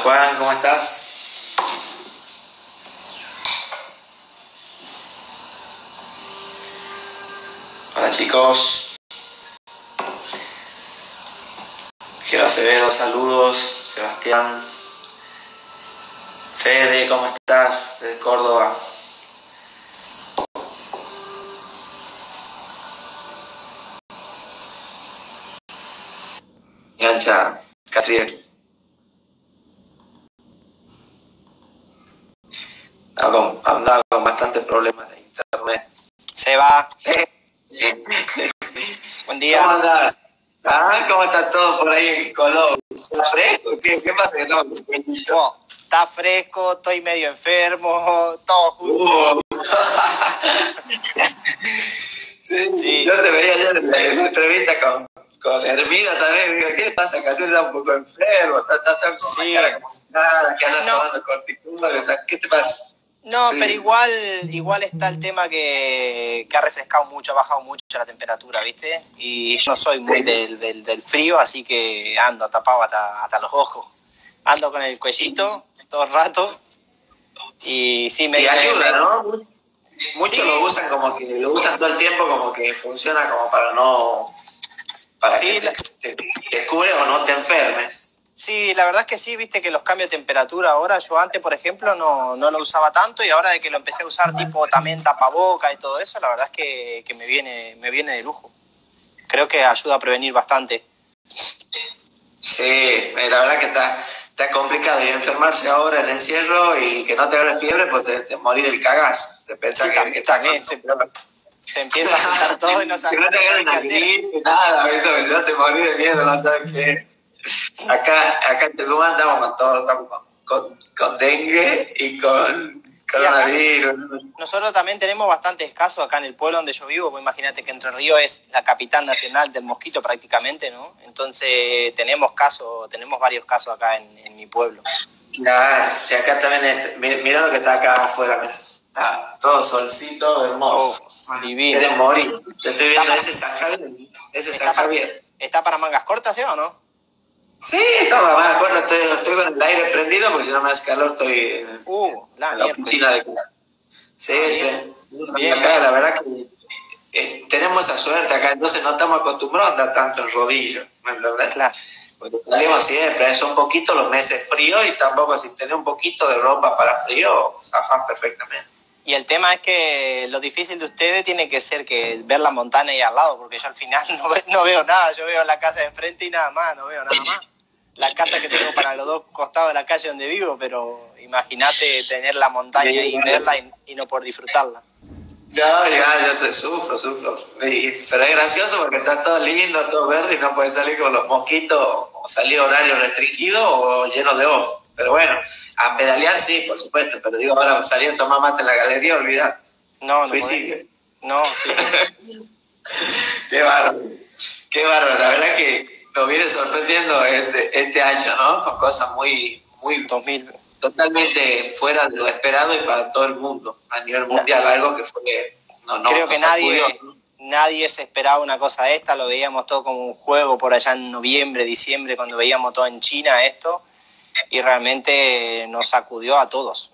Juan, ¿cómo estás? Hola chicos. Gero Acevedo, saludos. Sebastián. Fede, ¿cómo estás? Desde Córdoba. Gancha, Catriel. Andaba con bastantes problemas de internet. Seba. Buen día. ¿Cómo andás? ¿Cómo está todo por ahí en Colombia? ¿Está fresco? ¿Qué pasa? Está fresco, estoy medio enfermo, todo junto. Sí. Yo te veía ayer en la entrevista con Hermida también. Digo, ¿qué le pasa? Que está un poco enfermo, está con la cara como nada, que anda tomando corticoides. ¿Qué te pasa? No, sí. Pero igual está el tema que ha refrescado mucho, ha bajado mucho la temperatura, ¿viste? Y yo no soy muy del frío, así que ando tapado hasta los ojos. Ando con el cuellito todo el rato. Y sí, me ayuda, ¿no? Muchos sí. Lo usan como que lo usan todo el tiempo, como que funciona como para no... Para sí, que te cure o no te enfermes. Sí, la verdad es que sí, viste que los cambios de temperatura ahora, yo antes, por ejemplo, no lo usaba tanto y ahora de que lo empecé a usar tipo también tapaboca y todo eso, la verdad es que me viene de lujo. Creo que ayuda a prevenir bastante. Sí, la verdad que está complicado y enfermarse ahora en encierro y que no te agarre fiebre, pues te morir el cagás. De pensar sí, que también se empieza a juntar todo y no sabes qué hacer. Nada, no te morir de miedo, no sabes qué. Acá en Tucumán estamos con todo, estamos con dengue y con coronavirus. Nosotros también tenemos bastantes casos acá en el pueblo donde yo vivo, pues imagínate que Entre Ríos es la capital nacional del mosquito prácticamente, ¿no? Entonces tenemos varios casos acá en mi pueblo. Claro, sí, acá también mira lo que está acá afuera, mira. Está todo solcito, hermoso. Divino. Quieren morir. Yo estoy viendo ese San Javier. ¿Está para mangas cortas, ¿sí o no? Sí, estaba más acuerdo, estoy con el aire prendido porque si no me hace calor estoy en la oficina de casa. Sí. Bien, acá la verdad que tenemos esa suerte acá, entonces no estamos acostumbrados a andar tanto en rodillos, ¿me entendés? Claro. Porque salimos siempre, son poquitos los meses fríos y tampoco si tenés un poquito de ropa para frío, zafás perfectamente. Y el tema es que lo difícil de ustedes tiene que ser que ver la montaña ahí al lado, porque yo al final no veo nada, yo veo la casa de enfrente y nada más, no veo nada más. La casa que tengo para los dos costados de la calle donde vivo, pero imagínate tener la montaña ahí y verla y no poder disfrutarla. No, ya te sufro. Pero es gracioso porque está todo lindo, todo verde y no puedes salir con los mosquitos o salir horario restringido o lleno de off. Pero bueno, a pedalear sí, por supuesto, pero digo, ahora salir a tomar mate en la galería, olvidate. No, suicidio. No, sí. Qué bárbaro, la verdad que nos viene sorprendiendo este año, ¿no? Con cosas muy 2000. Totalmente fuera de lo esperado y para todo el mundo, a nivel mundial, algo que fue... Creo que nadie se esperaba una cosa esta, lo veíamos todo como un juego por allá en noviembre, diciembre, cuando veíamos todo en China esto, y realmente nos sacudió a todos,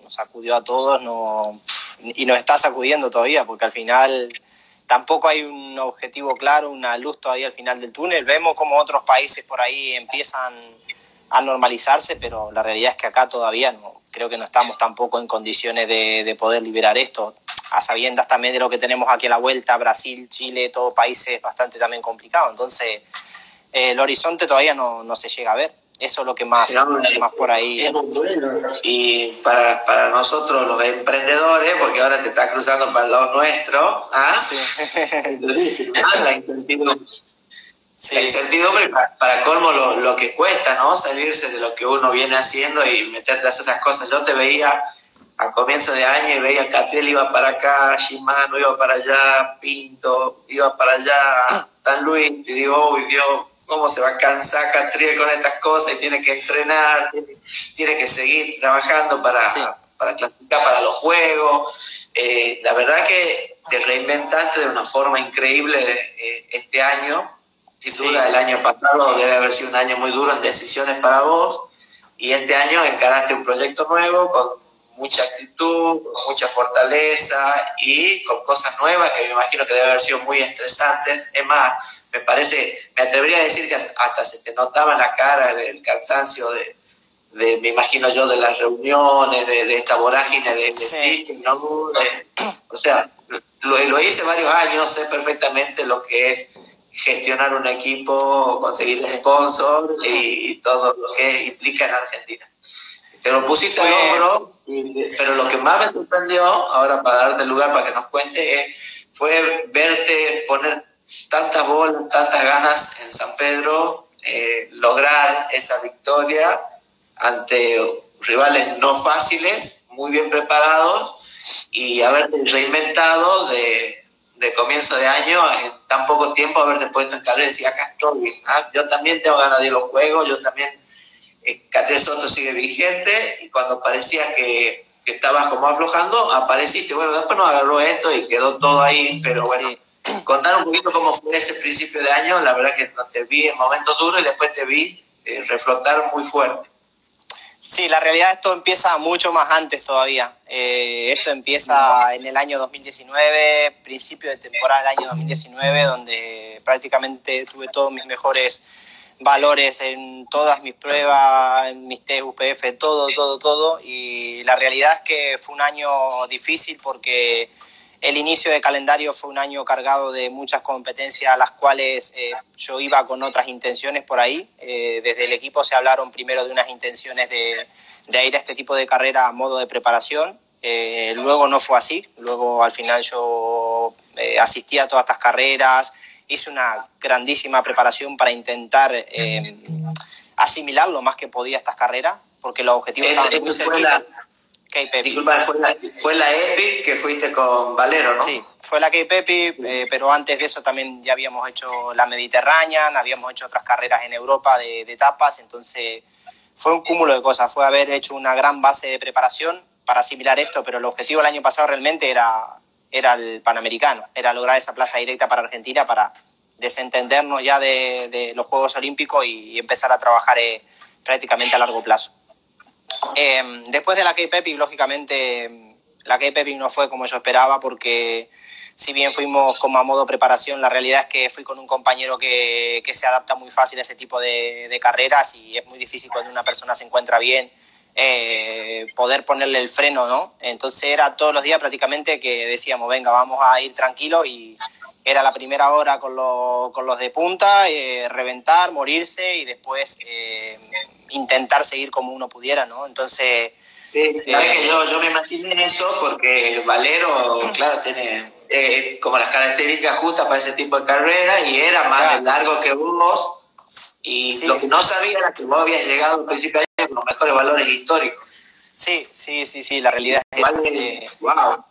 y nos está sacudiendo todavía, porque al final tampoco hay un objetivo claro, una luz todavía al final del túnel. Vemos como otros países por ahí empiezan a normalizarse, pero la realidad es que acá todavía no, creo que no estamos tampoco en condiciones de poder liberar esto, a sabiendas también de lo que tenemos aquí a la vuelta, Brasil, Chile, todos países bastante también complicados. Entonces el horizonte todavía no se llega a ver. Eso es lo que más por ahí. Es muy bueno. Y para nosotros los emprendedores, porque ahora te estás cruzando para el lado nuestro, Sí. La incertidumbre. Sí. La incertidumbre para colmo lo que cuesta, ¿no? Salirse de lo que uno viene haciendo y meterte a hacer otras cosas. Yo te veía a comienzo de año y veía Catriel iba para acá, Shimano iba para allá, Pinto iba para allá, San Luis, y digo, uy Dios, ¿cómo se va a cansar Catriel con estas cosas? Y tiene que entrenar, tiene que seguir trabajando para clasificar para los juegos. La verdad que te reinventaste de una forma increíble este año. Sin duda, el año pasado debe haber sido un año muy duro en decisiones para vos. y este año encaraste un proyecto nuevo con mucha actitud, con mucha fortaleza y con cosas nuevas que me imagino que deben haber sido muy estresantes. Es más, me atrevería a decir que hasta se te notaba en la cara el cansancio me imagino yo, de las reuniones, de esta vorágine de stitching, ¿no? O sea, lo hice varios años, sé perfectamente lo que es gestionar un equipo, conseguir sponsor y todo lo que implica en Argentina. Te lo pusiste al hombro, pero lo que más me sorprendió, ahora para darte lugar para que nos cuentes, fue verte poner tantas bolas, tantas ganas en San Pedro, lograr esa victoria ante rivales no fáciles, muy bien preparados, y haberte reinventado de comienzo de año, en tan poco tiempo haberte puesto en carrera y decir, acá estoy, yo también tengo ganas de ir a los juegos, yo también, Catriel Soto sigue vigente, y cuando parecía que estabas como aflojando, apareciste. Bueno, después nos agarró esto y quedó todo ahí, pero bueno, contar un poquito cómo fue ese principio de año. La verdad que te vi en momentos duros y después te vi reflotar muy fuerte. Sí, la realidad esto empieza mucho más antes todavía. Esto empieza en el año 2019, principio de temporada del año 2019, donde prácticamente tuve todos mis mejores valores en todas mis pruebas, en mis test UPF, todo. Y la realidad es que fue un año difícil porque el inicio de calendario fue un año cargado de muchas competencias a las cuales yo iba con otras intenciones por ahí. Desde el equipo se hablaron primero de unas intenciones de ir a este tipo de carrera a modo de preparación. Luego no fue así. Luego al final yo asistí a todas estas carreras, hice una grandísima preparación para intentar asimilar lo más que podía estas carreras, porque los objetivos estaban muy cerquitos. Disculpa, fue la Epic que fuiste con Valero, ¿no? Sí, fue la Cape Epic, pero antes de eso también ya habíamos hecho la Mediterranean, habíamos hecho otras carreras en Europa de etapas, entonces fue un cúmulo de cosas, fue haber hecho una gran base de preparación para asimilar esto, pero el objetivo del año pasado realmente era el Panamericano, era lograr esa plaza directa para Argentina, para desentendernos ya de los Juegos Olímpicos y empezar a trabajar prácticamente a largo plazo. Después de la Cape Epic, lógicamente, la Cape Epic no fue como yo esperaba, porque si bien fuimos como a modo preparación, la realidad es que fui con un compañero que se adapta muy fácil a ese tipo de carreras, y es muy difícil cuando una persona se encuentra bien poder ponerle el freno, ¿no? Entonces era todos los días prácticamente que decíamos, venga, vamos a ir tranquilos, y era la primera hora con los de punta, reventar, morirse, y después intentar seguir como uno pudiera, ¿no? Entonces... Sí, sabes que yo me imaginé eso porque el Valero, claro, tiene como las características justas para ese tipo de carrera, y era más largo que vos, y lo que no sabía era que vos habías llegado al principio de año con los mejores valores históricos. Sí, la realidad es esa. Wow.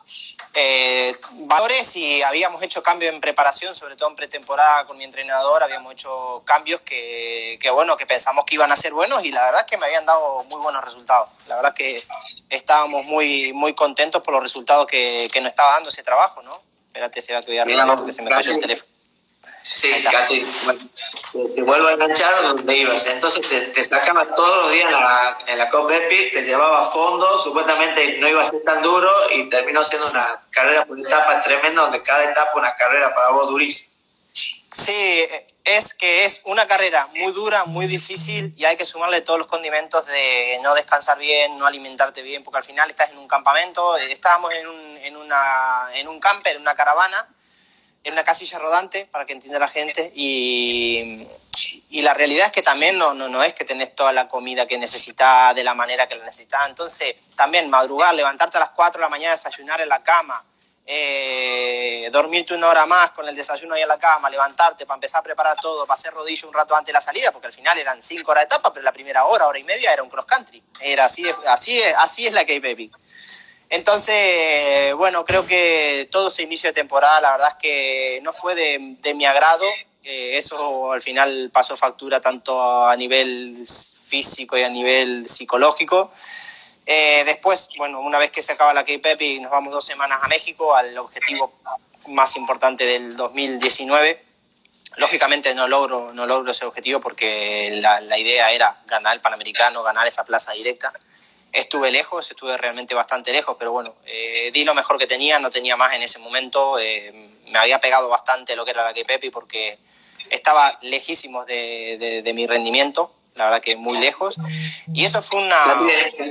Valores, y habíamos hecho cambios en preparación, sobre todo en pretemporada con mi entrenador, habíamos hecho cambios que pensamos que iban a ser buenos, y la verdad es que me habían dado muy buenos resultados. La verdad es que estábamos muy, muy contentos por los resultados que nos estaba dando ese trabajo, ¿no? Espérate, se va a quedar esto, que se me cayó el teléfono. Sí, Katy, bueno, te vuelvo a enganchar donde ibas. Entonces te sacaba todos los días en la Copa Epic, te llevaba a fondo, supuestamente no iba a ser tan duro, y terminó siendo una carrera por etapas tremenda, donde cada etapa una carrera para vos durísima. Sí, es una carrera muy dura, muy difícil, y hay que sumarle todos los condimentos de no descansar bien, no alimentarte bien, porque al final estás en un campamento. Estábamos en un camper, en una caravana, en una casilla rodante, para que entienda la gente, y la realidad es que también no es que tenés toda la comida que necesitas de la manera que la necesitas. Entonces también madrugar, levantarte a las 4 de la mañana, desayunar en la cama, dormirte una hora más con el desayuno ahí en la cama, levantarte para empezar a preparar todo, para hacer rodillo un rato antes de la salida, porque al final eran 5 horas de etapa, pero la primera hora y media era un cross country. Era así es la Cape Epic. Entonces, bueno, creo que todo ese inicio de temporada, la verdad es que no fue de mi agrado. Eso al final pasó factura tanto a nivel físico y a nivel psicológico. Después, bueno, una vez que se acaba la Cape Epic, nos vamos 2 semanas a México, al objetivo más importante del 2019. Lógicamente no logro ese objetivo porque la idea era ganar el Panamericano, ganar esa plaza directa. Estuve lejos, estuve realmente bastante lejos, pero bueno, di lo mejor que tenía, no tenía más en ese momento. Me había pegado bastante lo que era la K-Pepi porque estaba lejísimos de mi rendimiento, la verdad que muy lejos. Y eso fue una...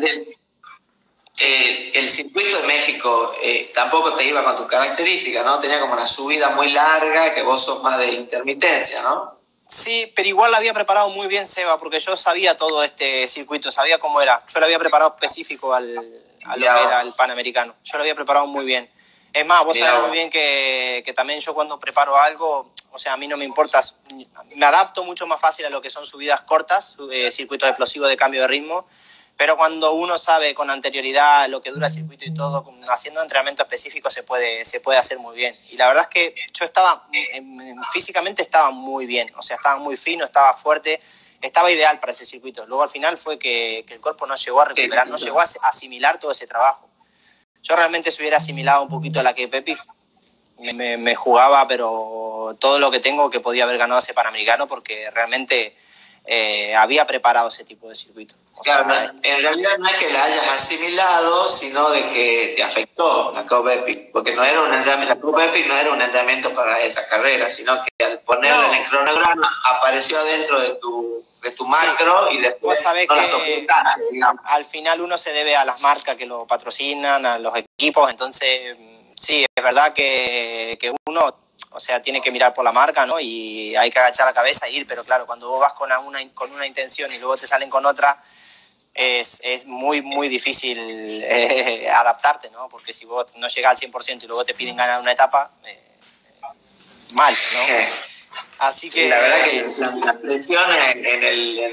El circuito de México tampoco te iba con tus características, ¿no? Tenía como una subida muy larga, que vos sos más de intermitencia, ¿no? Sí, pero igual la había preparado muy bien, Seba, porque yo sabía todo este circuito, sabía cómo era. Yo lo había preparado específico a lo que era el Panamericano. Yo lo había preparado muy bien. Es más, vos sabés muy bien que también yo cuando preparo algo, o sea, a mí no me importa, me adapto mucho más fácil a lo que son subidas cortas, circuitos explosivos de cambio de ritmo, pero cuando uno sabe con anterioridad lo que dura el circuito y todo, haciendo entrenamiento específico se puede hacer muy bien. Y la verdad es que yo físicamente estaba muy bien, o sea, estaba muy fino, estaba fuerte, estaba ideal para ese circuito. Luego al final fue que el cuerpo no llegó a recuperar, no llegó a asimilar todo ese trabajo. Yo realmente si hubiera asimilado un poquito la K-Pepix, me jugaba, pero todo lo que tengo que podía haber ganado ese Panamericano porque realmente había preparado ese tipo de circuito. Claro, en realidad no es que la hayas asimilado, sino de que te afectó la Copa-Epic, porque no era la Copa-Epic no era un entrenamiento para esa carrera, sino que al ponerla en el cronograma apareció adentro de tu macro y después no la soportaste, digamos. Al final uno se debe a las marcas que lo patrocinan, a los equipos, entonces sí, es verdad que uno, o sea, tiene que mirar por la marca, ¿no? Y hay que agachar la cabeza e ir, pero claro, cuando vos vas con una intención y luego te salen con otra, es muy, muy difícil adaptarte, ¿no? Porque si vos no llegas al 100% y luego te piden ganar una etapa, mal, ¿no? Así que... La verdad que las presiones en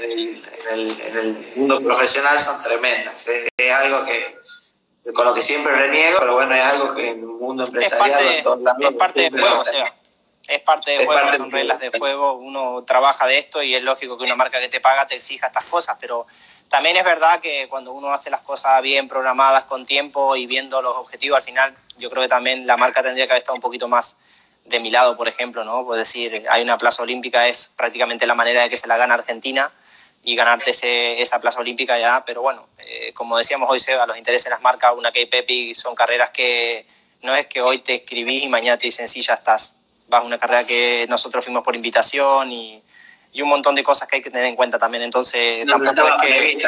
el mundo profesional son tremendas. Es algo que con lo que siempre reniego, pero bueno, es algo que en el mundo empresarial... Es parte del juego, o sea, es parte del juego, son reglas de juego, uno trabaja de esto y es lógico que una marca que te paga te exija estas cosas, pero también es verdad que cuando uno hace las cosas bien programadas con tiempo y viendo los objetivos, al final yo creo que también la marca tendría que haber estado un poquito más de mi lado, por ejemplo, ¿no? Pues decir, hay una plaza olímpica, es prácticamente la manera de que se la gana Argentina y ganarte esa plaza olímpica ya, pero bueno, como decíamos hoy, Seba, los intereses de las marcas, una K-Pepi, son carreras que no es que hoy te escribís y mañana te dicen sí, ya estás. Vas a una carrera que nosotros fuimos por invitación y un montón de cosas que hay que tener en cuenta también, entonces tampoco es que...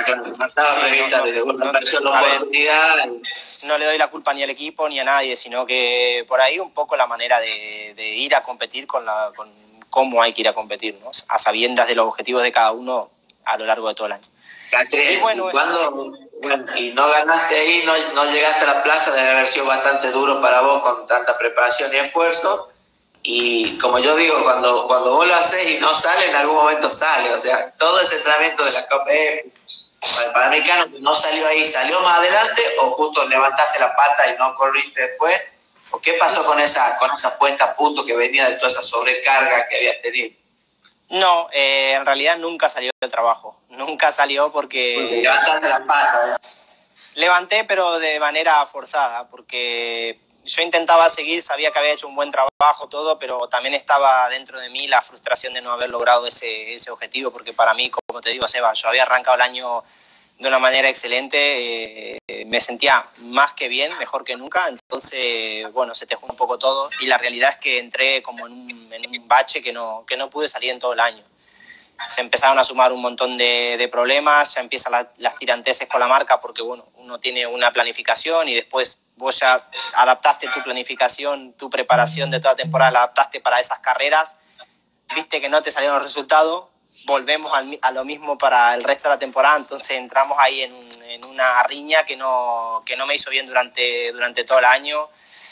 No le doy la culpa ni al equipo ni a nadie, sino que por ahí un poco la manera de ir a competir con cómo hay que ir a competir, ¿no? A sabiendas de los objetivos de cada uno a lo largo de todo el año. Y bueno, y no ganaste ahí, no llegaste a la plaza, debe haber sido bastante duro para vos con tanta preparación y esfuerzo. Y como yo digo, cuando vos lo haces y no sale, en algún momento sale. O sea, todo ese entrenamiento de la Copa para el Panamericano no salió ahí, ¿salió más adelante o justo levantaste la pata y no corriste después? ¿O qué pasó con esa puesta a punto que venía de toda esa sobrecarga que habías tenido? No, en realidad nunca salió del trabajo. Nunca salió porque levantaste la pata. Levanté, pero de manera forzada, porque yo intentaba seguir, sabía que había hecho un buen trabajo, todo, pero también estaba dentro de mí la frustración de no haber logrado ese objetivo, porque para mí, como te digo, Seba, yo había arrancado el año de una manera excelente, me sentía más que bien, mejor que nunca, entonces, bueno, se te junta un poco todo, y la realidad es que entré como en un bache que no pude salir en todo el año. Se empezaron a sumar un montón de problemas, ya empiezan las tiranteses con la marca porque, bueno, uno tiene una planificación y después vos ya adaptaste tu planificación, tu preparación de toda temporada, la adaptaste para esas carreras, viste que no te salieron los resultados, volvemos a lo mismo para el resto de la temporada, entonces entramos ahí en una riña que no me hizo bien durante todo el año.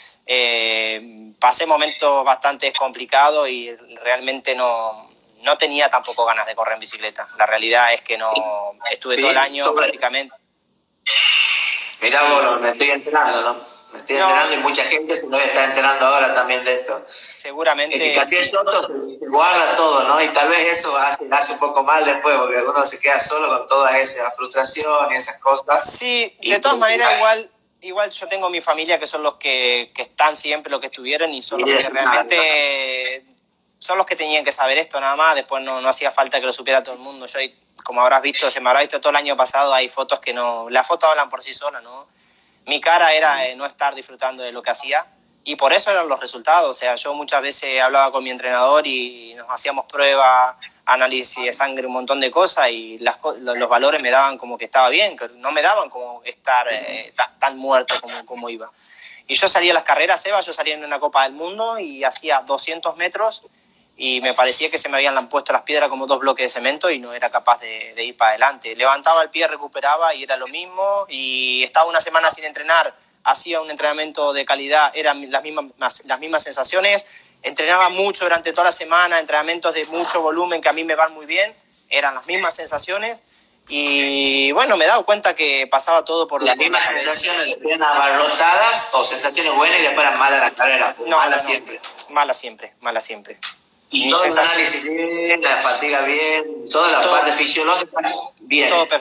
Pasé momentos bastante complicados y realmente no tenía tampoco ganas de correr en bicicleta. La realidad es que no estuve todo el año prácticamente. Mirá, bueno, me estoy enterando, ¿no? Me estoy enterando y mucha gente se debe estar enterando ahora también de esto. Seguramente. Es que Capiel Soto se guarda todo, ¿no? Y tal vez eso hace un poco mal después, porque uno se queda solo con toda esa frustración y esas cosas. Sí, de todas maneras, igual yo tengo mi familia que son los que están siempre, los que estuvieron y son los que realmente son los que tenían que saber esto nada más, después no hacía falta que lo supiera todo el mundo. Yo, como habrás visto, se me habrá visto todo el año pasado, hay fotos que no, las fotos hablan por sí solas, ¿no? Mi cara era no estar disfrutando de lo que hacía y por eso eran los resultados. O sea, yo muchas veces hablaba con mi entrenador y nos hacíamos pruebas, análisis de sangre, un montón de cosas y los valores me daban como que estaba bien, que no me daban como estar tan muerto como iba. Y yo salía a las carreras, Seba, yo salía en una Copa del Mundo y hacía 200 metros y me parecía que se me habían puesto las piedras como 2 bloques de cemento y no era capaz de ir para adelante. Levantaba el pie, recuperaba y era lo mismo y estaba una semana sin entrenar, hacía un entrenamiento de calidad, eran las mismas sensaciones, entrenaba mucho durante toda la semana, entrenamientos de mucho volumen que a mí me van muy bien, eran las mismas sensaciones. Y bueno, me he dado cuenta que pasaba todo por las mismas sensaciones, bien abarrotadas o sensaciones buenas y después eran malas la carrera. No, malas siempre. Mala siempre. Y todo el análisis bien, la fatiga bien, toda la parte fisiológica bien. Todo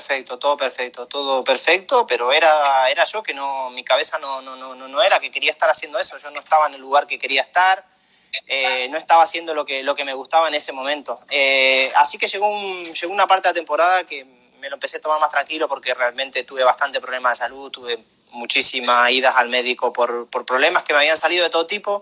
perfecto, pero era yo que no, mi cabeza no era que quería estar haciendo eso, yo no estaba en el lugar que quería estar. No estaba haciendo lo que me gustaba en ese momento. Así que llegó una parte de la temporada que me lo empecé a tomar más tranquilo porque realmente tuve bastante problemas de salud, tuve muchísimas idas al médico por problemas que me habían salido de todo tipo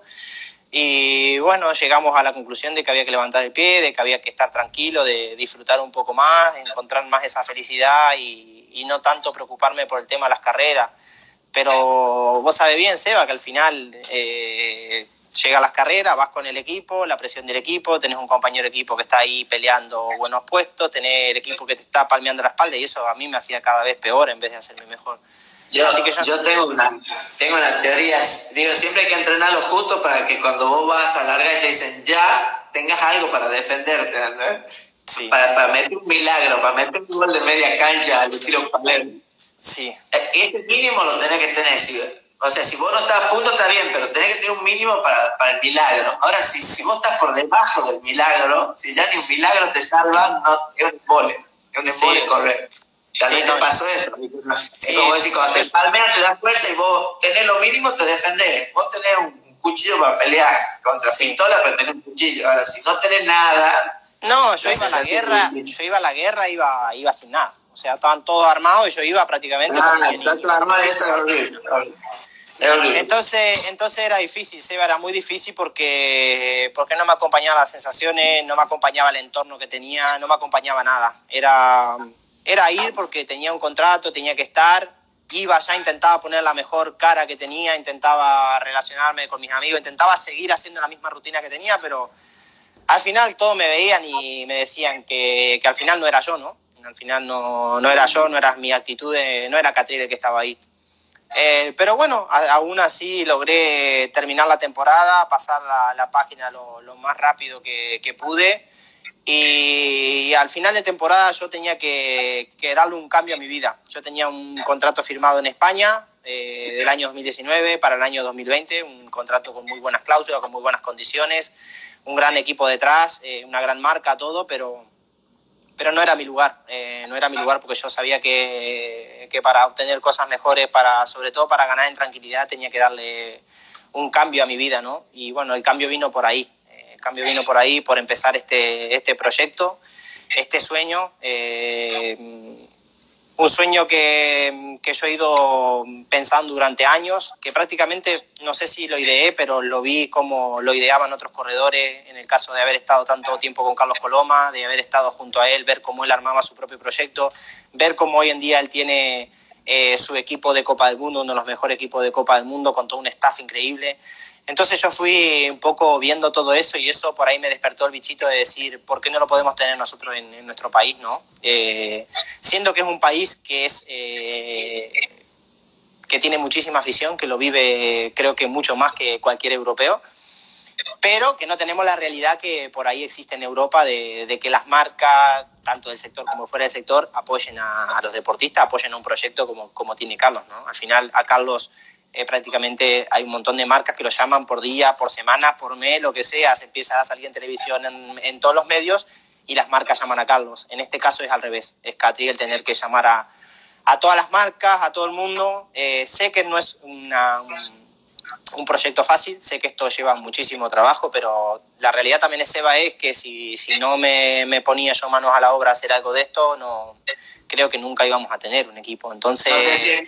y bueno, llegamos a la conclusión de que había que levantar el pie, de que había que estar tranquilo, de disfrutar un poco más, encontrar más esa felicidad y no tanto preocuparme por el tema de las carreras. Pero vos sabés bien, Seba, que al final llega a las carreras, vas con el equipo, la presión del equipo, tenés un compañero de equipo que está ahí peleando buenos puestos, tenés el equipo que te está palmeando la espalda y eso a mí me hacía cada vez peor en vez de hacerme mejor. Yo tengo una teoría, digo, siempre hay que entrenar lo justo para que cuando vos vas a largar y te dicen ya, tengas algo para defenderte, ¿no? Sí. Para meter un milagro, para meter un gol de media cancha al estilo Palermo. Sí. Ese mínimo lo tenés que tener, ¿sí? O sea, si vos no estás a punto está bien, pero tenés que tener un mínimo para el milagro. Ahora, si vos estás por debajo del milagro, si ya ni un milagro te salva, no, es un embole correr. Tal vez te pasó eso. Es como decir, cuando te palmean te das fuerza y vos tenés lo mínimo, te defendés. Vos tenés un cuchillo para pelear contra pistola, pero tenés un cuchillo. Ahora, si no tenés nada... No, yo iba a la guerra, iba sin nada. O sea, estaban todos armados y yo iba prácticamente... Entonces era difícil, Seba, era muy difícil porque no me acompañaban las sensaciones, no me acompañaba el entorno que tenía, no me acompañaba nada. Era ir porque tenía un contrato, tenía que estar, iba ya, intentaba poner la mejor cara que tenía, intentaba relacionarme con mis amigos, intentaba seguir haciendo la misma rutina que tenía, pero al final todos me veían y me decían que al final no era yo, ¿no? Al final no era yo, no era mi actitud, no era Catriel el que estaba ahí. Pero bueno, aún así logré terminar la temporada, pasar la página lo más rápido que pude y al final de temporada yo tenía que darle un cambio a mi vida. Yo tenía un contrato firmado en España del año 2019 para el año 2020, un contrato con muy buenas cláusulas, con muy buenas condiciones, un gran equipo detrás, una gran marca, todo, pero no era mi lugar, porque yo sabía que para obtener cosas mejores, sobre todo para ganar en tranquilidad, tenía que darle un cambio a mi vida, ¿no? Y bueno, el cambio vino por ahí, por empezar este proyecto, este sueño, un sueño que yo he ido pensando durante años, que prácticamente no sé si lo ideé, pero lo vi como lo ideaban otros corredores, en el caso de haber estado tanto tiempo con Carlos Coloma, de haber estado junto a él, ver cómo él armaba su propio proyecto, ver cómo hoy en día él tiene su equipo de Copa del Mundo, uno de los mejores equipos de Copa del Mundo, con todo un staff increíble. Entonces yo fui un poco viendo todo eso y eso por ahí me despertó el bichito de decir, ¿por qué no lo podemos tener nosotros en nuestro país, no? Siendo que es un país que tiene muchísima afición, que lo vive creo que mucho más que cualquier europeo, pero que no tenemos la realidad que por ahí existe en Europa de que las marcas, tanto del sector como fuera del sector, apoyen a los deportistas, apoyen a un proyecto como tiene Carlos, ¿no? Al final a Carlos... prácticamente hay un montón de marcas que lo llaman por día, por semana, por mes, lo que sea, se empieza a salir en televisión, en todos los medios y las marcas llaman a Carlos. En este caso es al revés, es Catriel el tener que llamar a todas las marcas, a todo el mundo. Sé que no es un proyecto fácil, sé que esto lleva muchísimo trabajo, pero la realidad también, Seba, es que si no me ponía yo manos a la obra a hacer algo de esto, no creo que nunca íbamos a tener un equipo. Entonces...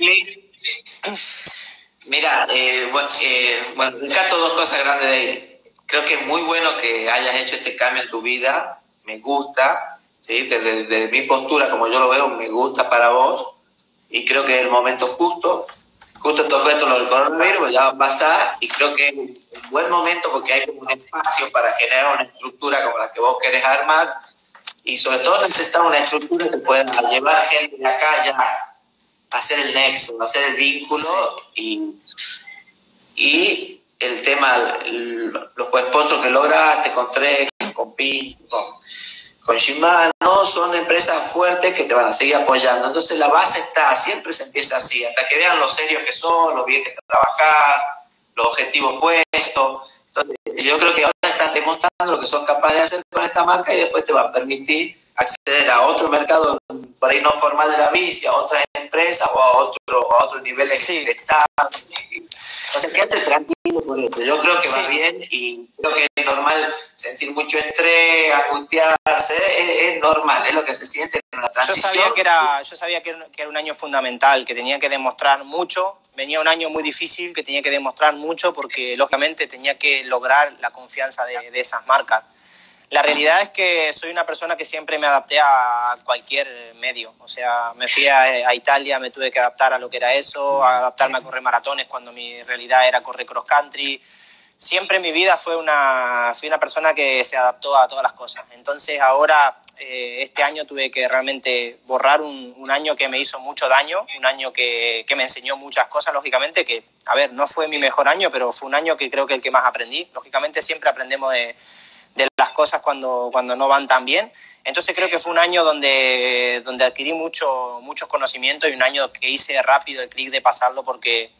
Mira, bueno, rescato dos cosas grandes de ahí. Creo que es muy bueno que hayas hecho este cambio en tu vida, me gusta, ¿sí? Desde mi postura, como yo lo veo, me gusta para vos, y creo que es el momento justo tocó esto lo del coronavirus, ya va a pasar, y creo que es un buen momento porque hay como un espacio para generar una estructura como la que vos querés armar, y sobre todo necesitas una estructura que pueda llevar gente de acá ya a hacer el nexo, a hacer el vínculo, y el tema, los sponsors que lograste con Trek, con Pi, con Shimano, son empresas fuertes que te van a seguir apoyando. Entonces la base está, siempre se empieza así, hasta que vean lo serios que son, lo bien que trabajás, los objetivos puestos. Entonces, yo creo que ahora estás demostrando lo que sos capaz de hacer con esta marca, y después te va a permitir acceder a otro mercado por ahí no formal de la bici, a otras empresas o a otros niveles de estado. O sea, quédate tranquilo por eso. Yo creo que va bien, y creo que es normal sentir mucho estrés, angustiarse, es normal, es lo que se siente en la transición. Yo sabía que era un año fundamental, que tenía que demostrar mucho. Venía un año muy difícil, que tenía que demostrar mucho, porque lógicamente tenía que lograr la confianza de esas marcas. La realidad es que soy una persona que siempre me adapté a cualquier medio. O sea, me fui a Italia, me tuve que adaptar a lo que era eso, a adaptarme a correr maratones cuando mi realidad era correr cross country. Siempre en mi vida fui una persona que se adaptó a todas las cosas. Entonces ahora, este año tuve que realmente borrar un año que me hizo mucho daño, un año que me enseñó muchas cosas, lógicamente, que, a ver, no fue mi mejor año, pero fue un año que creo que el que más aprendí. Lógicamente siempre aprendemos de las cosas cuando no van tan bien. Entonces creo que fue un año donde adquirí muchos conocimientos, y un año que hice rápido el clic de pasarlo, porque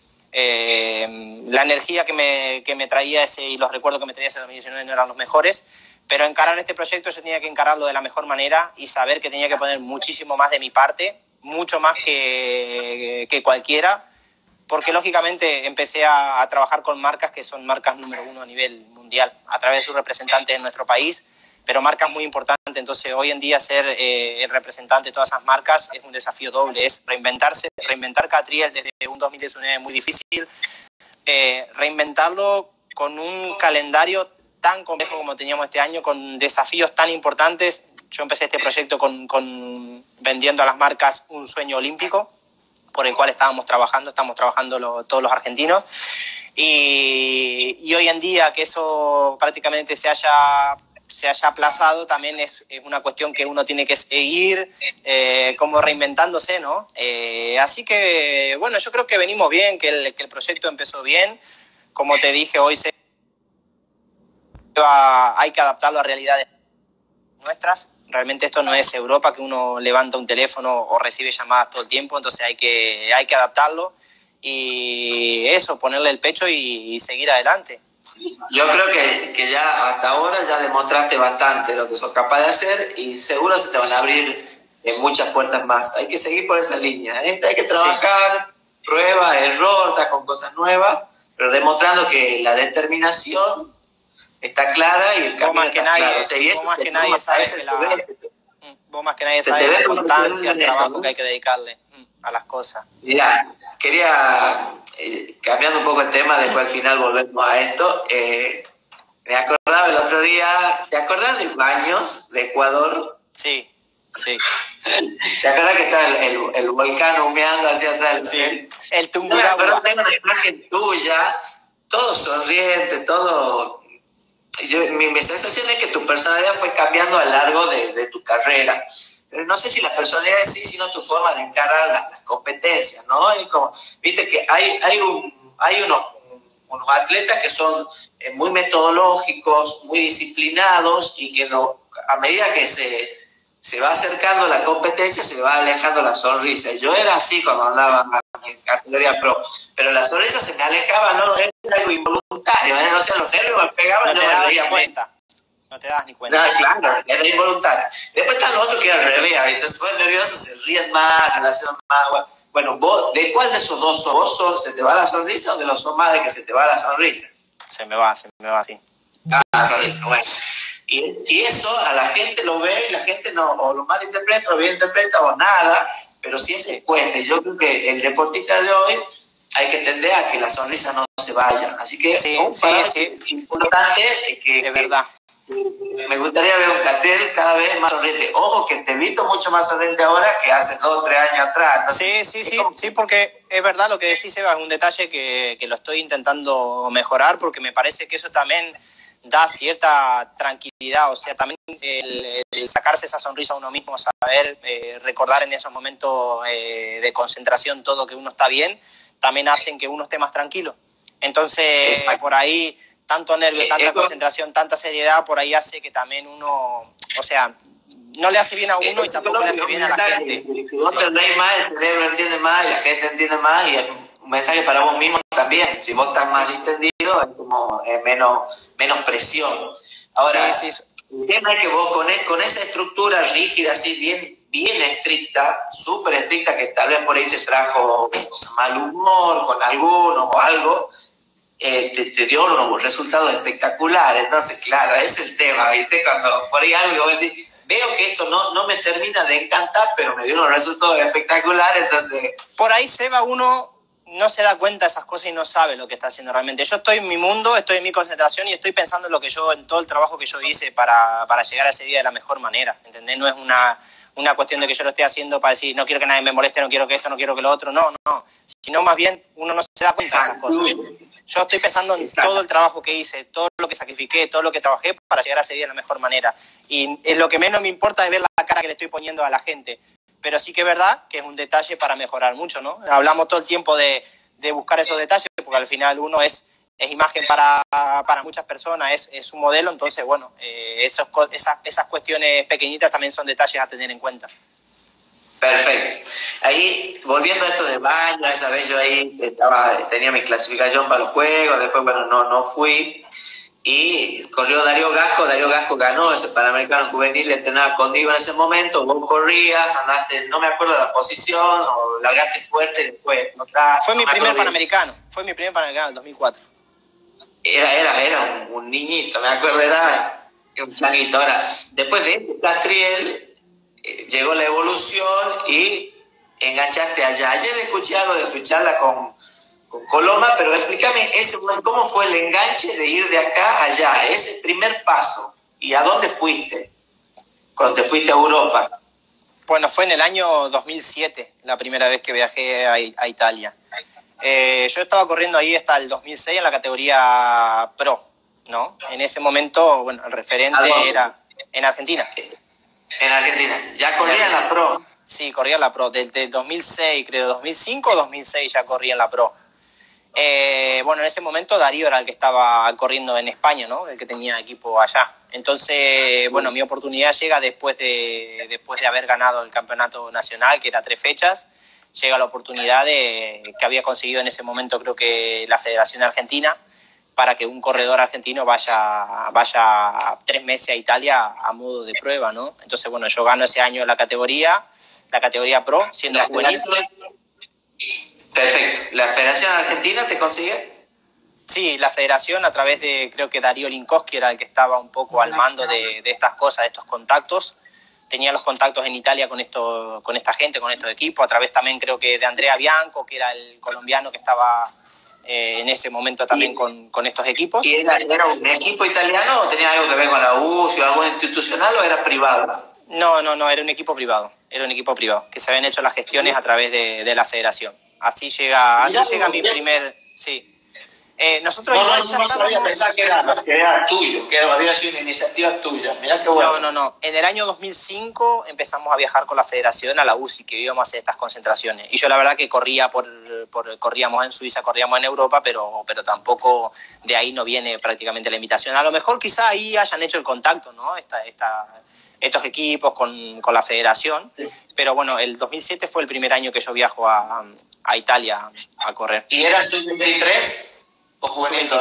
la energía que me traía ese, y los recuerdos que me traía ese 2019 no eran los mejores, pero encarar este proyecto yo tenía que encararlo de la mejor manera y saber que tenía que poner muchísimo más de mi parte, mucho más que cualquiera, porque lógicamente empecé a trabajar con marcas que son marcas número 1 a nivel mundial, a través de sus representantes en nuestro país, pero marcas muy importantes. Entonces hoy en día ser el representante de todas esas marcas es un desafío doble, es reinventar Catriel desde un 2019 es muy difícil, reinventarlo con un calendario tan complejo como teníamos este año, con desafíos tan importantes. Yo empecé este proyecto con vendiendo a las marcas un sueño olímpico, por el cual estamos trabajando todos los argentinos, y hoy en día que eso prácticamente se haya aplazado, también es una cuestión que uno tiene que seguir como reinventándose, ¿no? Así que, bueno, yo creo que venimos bien, que el proyecto empezó bien. Como te dije, hoy hay que adaptarlo a realidades nuestras. Realmente esto no es Europa, que uno levanta un teléfono o recibe llamadas todo el tiempo, entonces hay que adaptarlo, y eso, ponerle el pecho y seguir adelante. Yo creo que ya hasta ahora ya demostraste bastante lo que sos capaz de hacer, y seguro se te van a abrir muchas puertas más. Hay que seguir por esa línea, ¿eh? Hay que trabajar, prueba, error, estar con cosas nuevas, pero demostrando que la determinación está clara y el camino está claro. O sea, vos más que nadie sabes la constancia, el trabajo que hay que dedicarle a las cosas. Mira, quería, cambiando un poco el tema, después al final volvemos a esto, me acordaba el otro día, ¿te acordás de Baños, de Ecuador? Sí. ¿Te acuerdas que estaba el volcán humeando hacia atrás? Sí, el Tungurahua. Pero tengo una imagen tuya, todo sonriente, todo... Mi sensación es que tu personalidad fue cambiando a lo largo de tu carrera. Pero no sé si la personalidad en sí, sino tu forma de encarar las competencias, ¿no? Y como, viste que hay unos atletas que son muy metodológicos, muy disciplinados, y que a medida que se va acercando la competencia, se va alejando la sonrisa. Yo era así cuando andaba en categoría pro, pero la sonrisa se me alejaba, ¿no? Era algo involuntario, ¿eh? O sea, los nervios me pegaban, no te das ni cuenta. No te das ni cuenta. No, claro, era involuntario. Después están los otros que al revés, ¿viste? Se ponen nerviosos, se ríen más, relacionan más, bueno. Bueno, vos, ¿de cuál de esos dos sos? ¿Vos se te va la sonrisa o de los sos más de que se te va la sonrisa? Se me va, sí. Ah, sonrisa, bueno. Y eso a la gente lo ve y la gente no, o lo malinterpreta o bien interpreta o nada, pero siempre cuesta. Y yo creo que el deportista de hoy hay que tender a que la sonrisa no se vaya. Así que importante que, es verdad. Me gustaría ver un cartel cada vez más sonriente. Ojo, que te he visto mucho más sonriente ahora que hace 2 o 3 años atrás, ¿no? Sí, porque es verdad lo que decís, Eva, es un detalle que lo estoy intentando mejorar, porque me parece que eso también da cierta tranquilidad, o sea, también el sacarse esa sonrisa a uno mismo, saber recordar en esos momentos de concentración todo que uno está bien, también hacen que uno esté más tranquilo. Entonces, por ahí, tanto nervio, tanta concentración, tanta seriedad, por ahí hace que también uno, o sea, no le hace bien a uno y tampoco le hace bien a la gente. Si vos te reís más, el cerebro entiende más y la gente entiende más, y es un mensaje para vos mismo también. Si vos estás más distendido, es como menos presión. Ahora, el tema es que vos con esa estructura rígida, así bien estricta, súper estricta, que tal vez por ahí te trajo mal humor con algunos o algo, te dio unos resultados espectaculares. Entonces, claro, ese es el tema, ¿viste? Cuando por ahí algo vos decís, veo que esto no me termina de encantar, pero me dio unos resultados espectaculares, entonces... Por ahí, Seba, uno no se da cuenta de esas cosas y no sabe lo que está haciendo realmente. Yo estoy en mi mundo, estoy en mi concentración y estoy pensando en en todo el trabajo que yo hice para llegar a ese día de la mejor manera, ¿entendés? No es una cuestión de que yo lo esté haciendo para decir, no quiero que nadie me moleste, no quiero que esto, no quiero que lo otro, no. Sino más bien uno no se da cuenta de esas cosas. Yo estoy pensando en todo el trabajo que hice, todo lo que sacrifiqué, todo lo que trabajé para llegar a ese día de la mejor manera. Y lo que menos me importa es ver la cara que le estoy poniendo a la gente. Pero sí que es verdad que es un detalle para mejorar mucho, ¿no? Hablamos todo el tiempo de buscar esos detalles, porque al final uno es imagen para muchas personas, es un modelo, entonces, bueno, esas cuestiones pequeñitas también son detalles a tener en cuenta. Perfecto. Ahí, volviendo a esto de baño, esa vez yo ahí tenía mi clasificación para los juegos, después, bueno, no fui, y corrió Darío Gasco ganó ese Panamericano Juvenil, entrenaba conmigo en ese momento, vos corrías, andaste, no me acuerdo de la posición, o largaste fuerte, y después Fue mi primer Panamericano en 2004. Era un niñito, me acuerdo, era un changuito. Ahora, después de este Castriel, llegó la evolución y enganchaste allá. Ayer escuché algo de tu charla con Coloma, pero explícame cómo fue el enganche de ir de acá a allá, ese primer paso, y a dónde fuiste cuando te fuiste a Europa. Bueno, fue en el año 2007, la primera vez que viajé a Italia. Yo estaba corriendo ahí hasta el 2006 en la categoría Pro, ¿no? En ese momento, bueno, el referente era en Argentina. En Argentina. ¿Ya corría en la Pro? Sí, corría en la Pro. Desde el 2006, creo, 2005 o 2006 ya corría en la Pro. Bueno, en ese momento Darío era el que estaba corriendo en España, ¿no? El que tenía equipo allá. Entonces, bueno, mi oportunidad llega después de haber ganado el campeonato nacional, que era 3 fechas. Llega la oportunidad que había conseguido en ese momento, creo que la Federación Argentina, para que un corredor argentino vaya 3 meses a Italia a modo de prueba, ¿no? Entonces, bueno, yo gano ese año la categoría Pro, siendo juvenil. Perfecto. ¿La Federación Argentina te consigue? Sí, la Federación, a través de, creo que Darío Linkowski era el que estaba un poco al mando de estas cosas, de estos contactos. Tenía los contactos en Italia con esta gente, con estos equipos, a través también creo que de Andrea Bianco, que era el colombiano que estaba en ese momento también con estos equipos. ¿Y era un equipo italiano o tenía algo que ver con la UCI o algo institucional o era privado? No, era un equipo privado, que se habían hecho las gestiones a través de la Federación. Así llega mi primer... Sí. Nosotros no sabía pensar que era tuyo, que había sido una iniciativa tuya. Mirá qué bueno. No. En el año 2005 empezamos a viajar con la Federación a la UCI, que íbamos a hacer estas concentraciones. Y yo la verdad que corríamos en Suiza, corríamos en Europa, pero tampoco de ahí no viene prácticamente la invitación. A lo mejor quizá ahí hayan hecho el contacto, ¿no? Estos equipos con la Federación. Pero bueno, el 2007 fue el primer año que yo viajo a Italia a correr. ¿Y era sub-23? ¿O juvenil?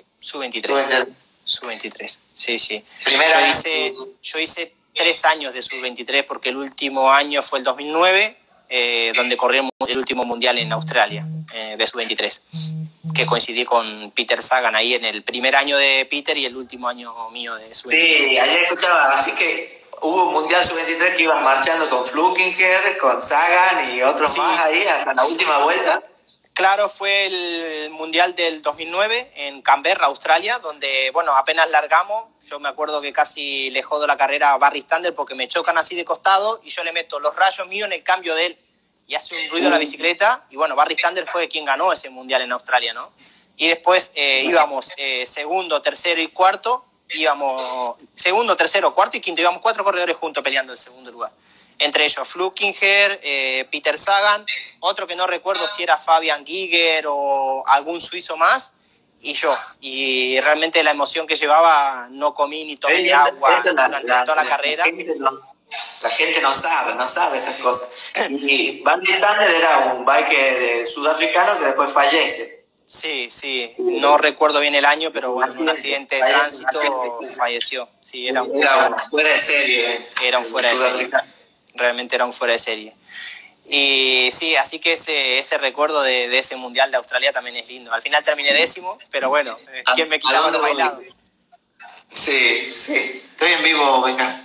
Sub-23, sí. Yo hice 3 años de sub-23 porque el último año fue el 2009, donde corrió el último mundial en Australia, de sub-23, que coincidí con Peter Sagan ahí en el primer año de Peter y el último año mío de sub-23. Sí, ayer escuchaba, así que hubo un mundial sub-23 que iban marchando con Flukinger, con Sagan y otros más ahí hasta la última vuelta. Claro, fue el Mundial del 2009 en Canberra, Australia, donde, bueno, apenas largamos. Yo me acuerdo que casi le jodo la carrera a Barry Stander porque me chocan así de costado y yo le meto los rayos míos en el cambio de él y hace un ruido la bicicleta. Y bueno, Barry Stander fue quien ganó ese Mundial en Australia, ¿no? Y después íbamos segundo, tercero y cuarto. Íbamos segundo, tercero, cuarto y quinto. Íbamos 4 corredores juntos peleando el segundo lugar. Entre ellos Flukinger, Peter Sagan, otro que no recuerdo si era Fabian Giger o algún suizo más, y yo. Y realmente la emoción que llevaba, no comí ni tomé agua durante toda la carrera. La gente no sabe esas cosas. Y Van Stander era un biker sudafricano que después fallece. Sí, no recuerdo bien el año, pero bueno, en un accidente de tránsito falleció. Sí, era un fuera de serie. Era un fuera de serie. Realmente era un fuera de serie. Y sí, así que ese recuerdo de ese Mundial de Australia también es lindo. Al final terminé 10º, pero bueno, ¿quién me quitaba lo bailado? Sí, estoy en vivo, venga.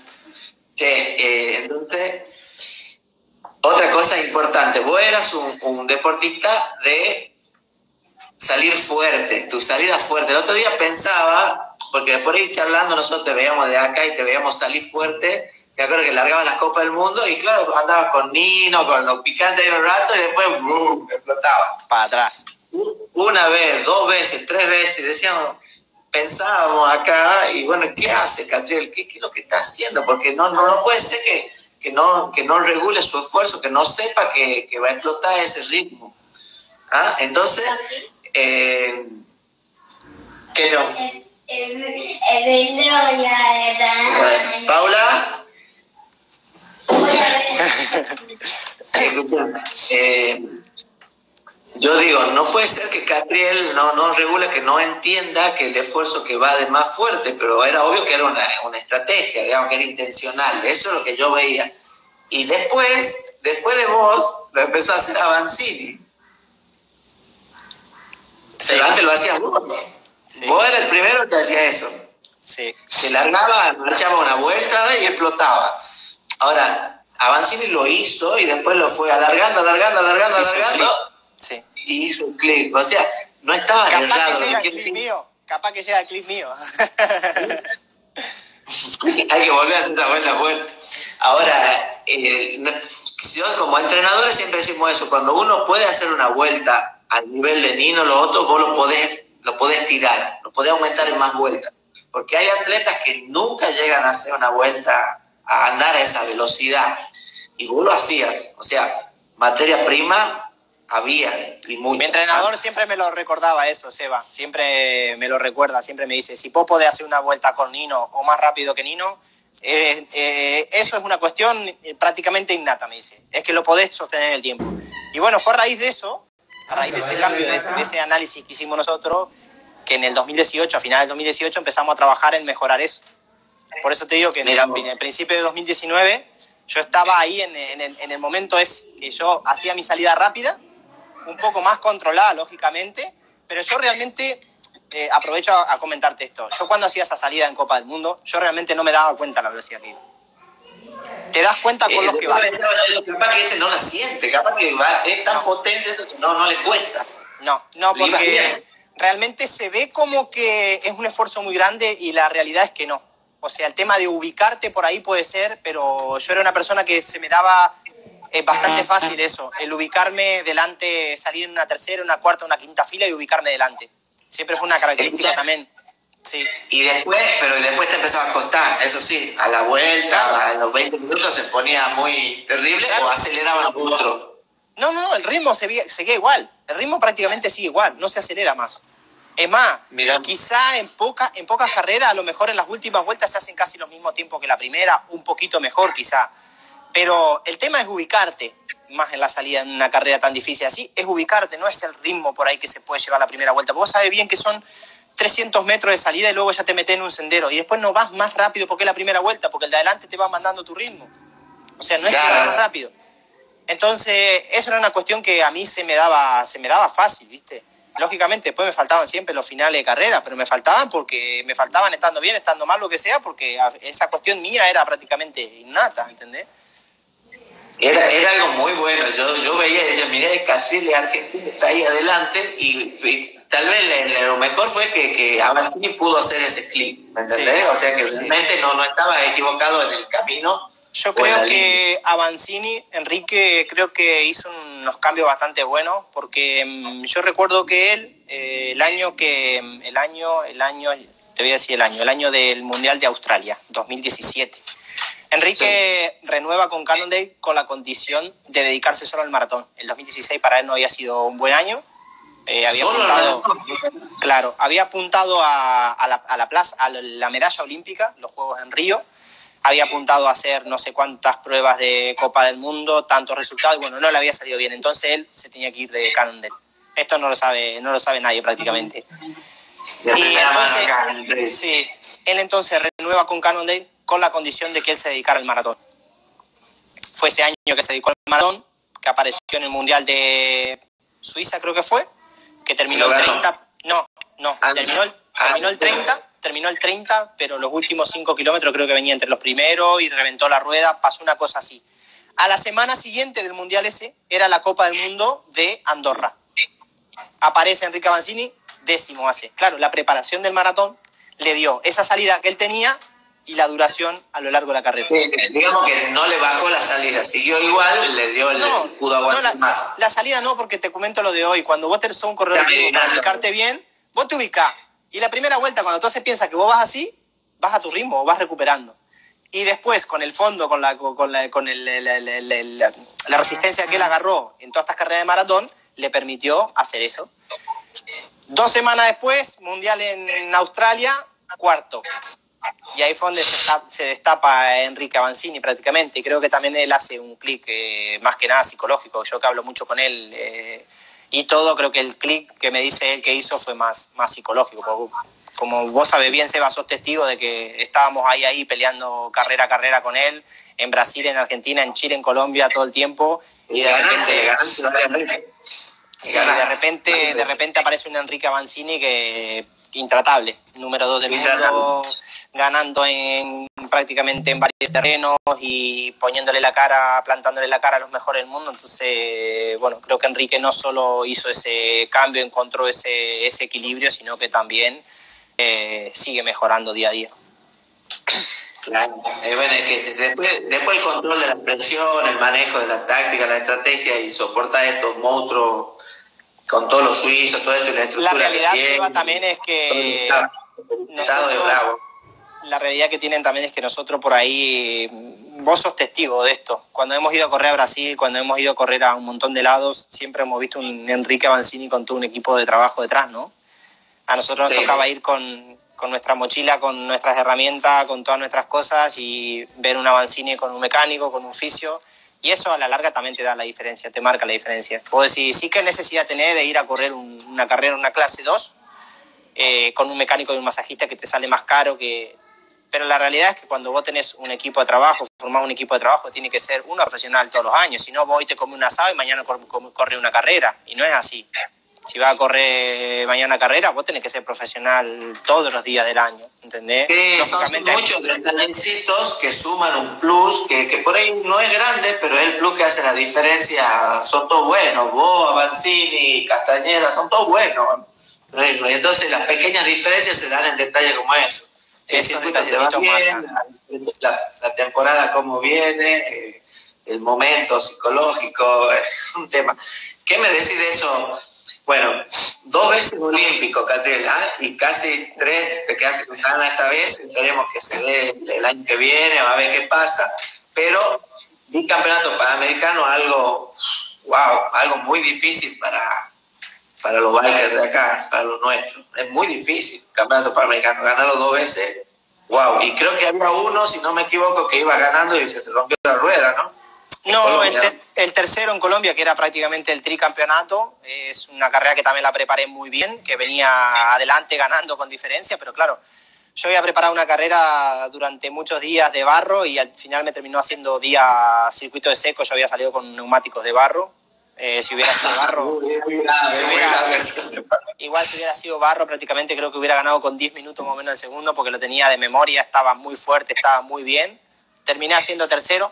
Entonces, otra cosa importante, vos eras un deportista de salir fuerte, tu salida fuerte. El otro día pensaba, porque por ahí charlando nosotros te veíamos de acá y te veíamos salir fuerte. Me acuerdo que largabas las Copas del Mundo y claro, andabas con Nino, con los picantes de un rato y después ¡brum!, explotaba. Para atrás. Una vez, 2 veces, 3 veces, decíamos, pensábamos acá y bueno, ¿qué hace Catriel? ¿Qué es lo que está haciendo? Porque no puede ser que no regule su esfuerzo, que no sepa que va a explotar ese ritmo. ¿Ah? Entonces, ¿qué no? Paula. Yo digo, no puede ser que Catriel no regule, que no entienda que el esfuerzo que va de más fuerte, pero era obvio que era una estrategia, digamos que era intencional, eso es lo que yo veía. Y después de vos, lo empezó a hacer Avancini. Sí. Pero antes lo hacías vos. Sí. Vos eras el primero que hacía eso. Sí. Se largaba, marchaba una vuelta y explotaba. Ahora, Avancini lo hizo y después lo fue alargando. Sí. Y hizo un clic. O sea, no estaba errado. Capaz que llega el clip mío. Hay que volver a hacer esa vuelta. Ahora, yo como entrenador siempre decimos eso. Cuando uno puede hacer una vuelta al nivel de Nino, los otros vos lo podés tirar, lo podés aumentar en más vueltas. Porque hay atletas que nunca llegan a hacer una vuelta, a andar a esa velocidad. Y vos lo hacías. O sea, materia prima había y mucha. Mi entrenador siempre me lo recordaba eso, Seba. Siempre me lo recuerda, siempre me dice, si vos podés hacer una vuelta con Nino o más rápido que Nino, eso es una cuestión prácticamente innata, me dice. Es que lo podés sostener en el tiempo. Y bueno, fue a raíz de eso, a raíz de ese cambio, de ese análisis que hicimos nosotros, que en el 2018, a finales del 2018, empezamos a trabajar en mejorar eso. Por eso te digo que en el principio de 2019 yo estaba ahí en el momento ese, que yo hacía mi salida rápida, un poco más controlada, lógicamente, pero yo realmente, aprovecho a comentarte esto, yo cuando hacía esa salida en Copa del Mundo, yo realmente no me daba cuenta de la velocidad que iba. Te das cuenta con los que vas. Capaz que este no la siente, capaz que es tan potente eso que no le cuesta. No, porque realmente se ve como que es un esfuerzo muy grande y la realidad es que no. O sea, el tema de ubicarte por ahí puede ser, pero yo era una persona que se me daba bastante fácil eso, el ubicarme delante, salir en una tercera, una cuarta, una quinta fila y ubicarme delante. Siempre fue una característica también. Sí. Y después te empezaba a costar, eso sí, a la vuelta, a los 20 minutos se ponía muy terrible o aceleraba el otro. No, el ritmo seguía igual, el ritmo prácticamente sigue igual, no se acelera más. Es más, quizá en pocas carreras, a lo mejor en las últimas vueltas se hacen casi los mismos tiempos que la primera, un poquito mejor quizá. Pero el tema es ubicarte, más en la salida en una carrera tan difícil así, es ubicarte, no es el ritmo por ahí que se puede llevar la primera vuelta. Vos sabés bien que son 300 metros de salida y luego ya te metes en un sendero y después no vas más rápido porque es la primera vuelta, porque el de adelante te va mandando tu ritmo. O sea, no es que vas más rápido. Entonces, eso era una cuestión que a mí se me daba fácil, ¿viste? Lógicamente, después me faltaban siempre los finales de carrera, pero me faltaban porque me faltaban estando bien, estando mal, lo que sea, porque esa cuestión mía era prácticamente innata, ¿entendés? Era algo muy bueno. Yo veía y decía, mirá, Castril, Argentina está ahí adelante, y tal vez lo mejor fue que Avancini pudo hacer ese clip, ¿me entendés? Sí, o sea que realmente no estaba equivocado en el camino. Yo creo que Avancini, Enrique, creo que hizo unos cambios bastante buenos, porque yo recuerdo que él, el año, te voy a decir el año del Mundial de Australia, 2017. Enrique renueva con Cannondale con la condición de dedicarse solo al maratón. El 2016 para él no había sido un buen año. Había apuntado a la medalla olímpica, los Juegos en Río. Había apuntado a hacer no sé cuántas pruebas de Copa del Mundo, tantos resultados, y bueno, no le había salido bien. Entonces él se tenía que ir de Cannondale. Esto no lo sabe nadie prácticamente. Él entonces renueva con Cannondale con la condición de que él se dedicara al maratón. Fue ese año que se dedicó al maratón, que apareció en el Mundial de Suiza, creo que fue, que terminó el 30. Terminó el 30, pero los últimos 5 kilómetros creo que venía entre los primeros y reventó la rueda, pasó una cosa así. A la semana siguiente del Mundial ese, era la Copa del Mundo de Andorra. Aparece Enrique Avancini, 10º hace. Claro, la preparación del maratón le dio esa salida que él tenía y la duración a lo largo de la carrera. Digamos que no le bajó la salida, siguió igual, le dio pudo aguantar más. La salida no, porque te comento lo de hoy. Cuando vos tenés un corredor para ubicarte bien, vos te ubicás. Y la primera vuelta, cuando tú se piensa que vos vas así, vas a tu ritmo, vas recuperando. Y después, con el fondo, con la resistencia que él agarró en todas estas carreras de maratón, le permitió hacer eso. 2 semanas después, Mundial en Australia, 4º. Y ahí fue donde se destapa Enrique Avancini prácticamente. Y creo que también él hace un clic más que nada psicológico. Yo que hablo mucho con él y todo, creo que el clic que me dice él que hizo fue más psicológico. Como vos sabés bien, Seba, sos testigo de que estábamos ahí peleando carrera a carrera con él, en Brasil, en Argentina, en Chile, en Colombia, todo el tiempo. Y de repente aparece un Enrique Avancini que intratable, número 2 del mundo, ganando prácticamente en varios terrenos y plantándole la cara a los mejores del mundo. Entonces, bueno, creo que Enrique no solo hizo ese cambio, encontró ese equilibrio, sino que también sigue mejorando día a día. Claro, bueno, es que después el control de la presión, el manejo de la táctica, la estrategia y soportar estos monstruos con todos los suizos, todo esto y la estructura. La realidad, Seba, también es que la realidad que tienen también es que nosotros por ahí, vos sos testigo de esto, cuando hemos ido a correr a Brasil, cuando hemos ido a correr a un montón de lados, siempre hemos visto un Enrique Avancini con todo un equipo de trabajo detrás, ¿no? A nosotros nos tocaba ir con nuestra mochila, con nuestras herramientas, con todas nuestras cosas y ver un Avancini con un mecánico, con un fisio. Y eso a la larga también te da la diferencia, te marca la diferencia. Puedo decir, sí que necesidad tenés de ir a correr una carrera, una clase 2, con un mecánico y un masajista que te sale más caro que... Pero la realidad es que cuando vos tenés un equipo de trabajo, formás un equipo de trabajo, tiene que ser uno profesional todos los años. Si no, vos hoy te comes un asado y mañana corre una carrera. Y no es así. Si vas a correr mañana carrera, vos tenés que ser profesional todos los días del año, ¿entendés? Son muchos detallecitos que suman un plus, que por ahí no es grande, pero es el plus que hace la diferencia. Son todos buenos, vos, Avancini, Castañeda, son todos buenos. Entonces las pequeñas diferencias se dan en detalle como eso. Si el circuito te va bien, la temporada cómo viene, el momento psicológico, es un tema. ¿Qué me decís de eso? Bueno, 2 veces olímpico, Catriel, y casi 3 te quedaste con ganas esta vez. Esperemos que se dé el año que viene, a ver qué pasa. Pero bicampeonato panamericano, algo muy difícil para los bikers de acá, para los nuestros. Es muy difícil, campeonato panamericano, ganarlo 2 veces. Wow, y creo que había uno, si no me equivoco, que iba ganando y se te rompió la rueda, ¿no? No, el tercero en Colombia, que era prácticamente el tricampeonato, es una carrera que también la preparé muy bien, que venía adelante ganando con diferencia, pero claro, Yo había preparado una carrera durante muchos días de barro y al final me terminó haciendo día circuito de seco. Yo había salido con neumáticos de barro. Si hubiera sido barro, igual si hubiera sido barro prácticamente creo que hubiera ganado con 10 minutos más o menos el segundo porque lo tenía de memoria, estaba muy fuerte, estaba muy bien. Terminé haciendo tercero,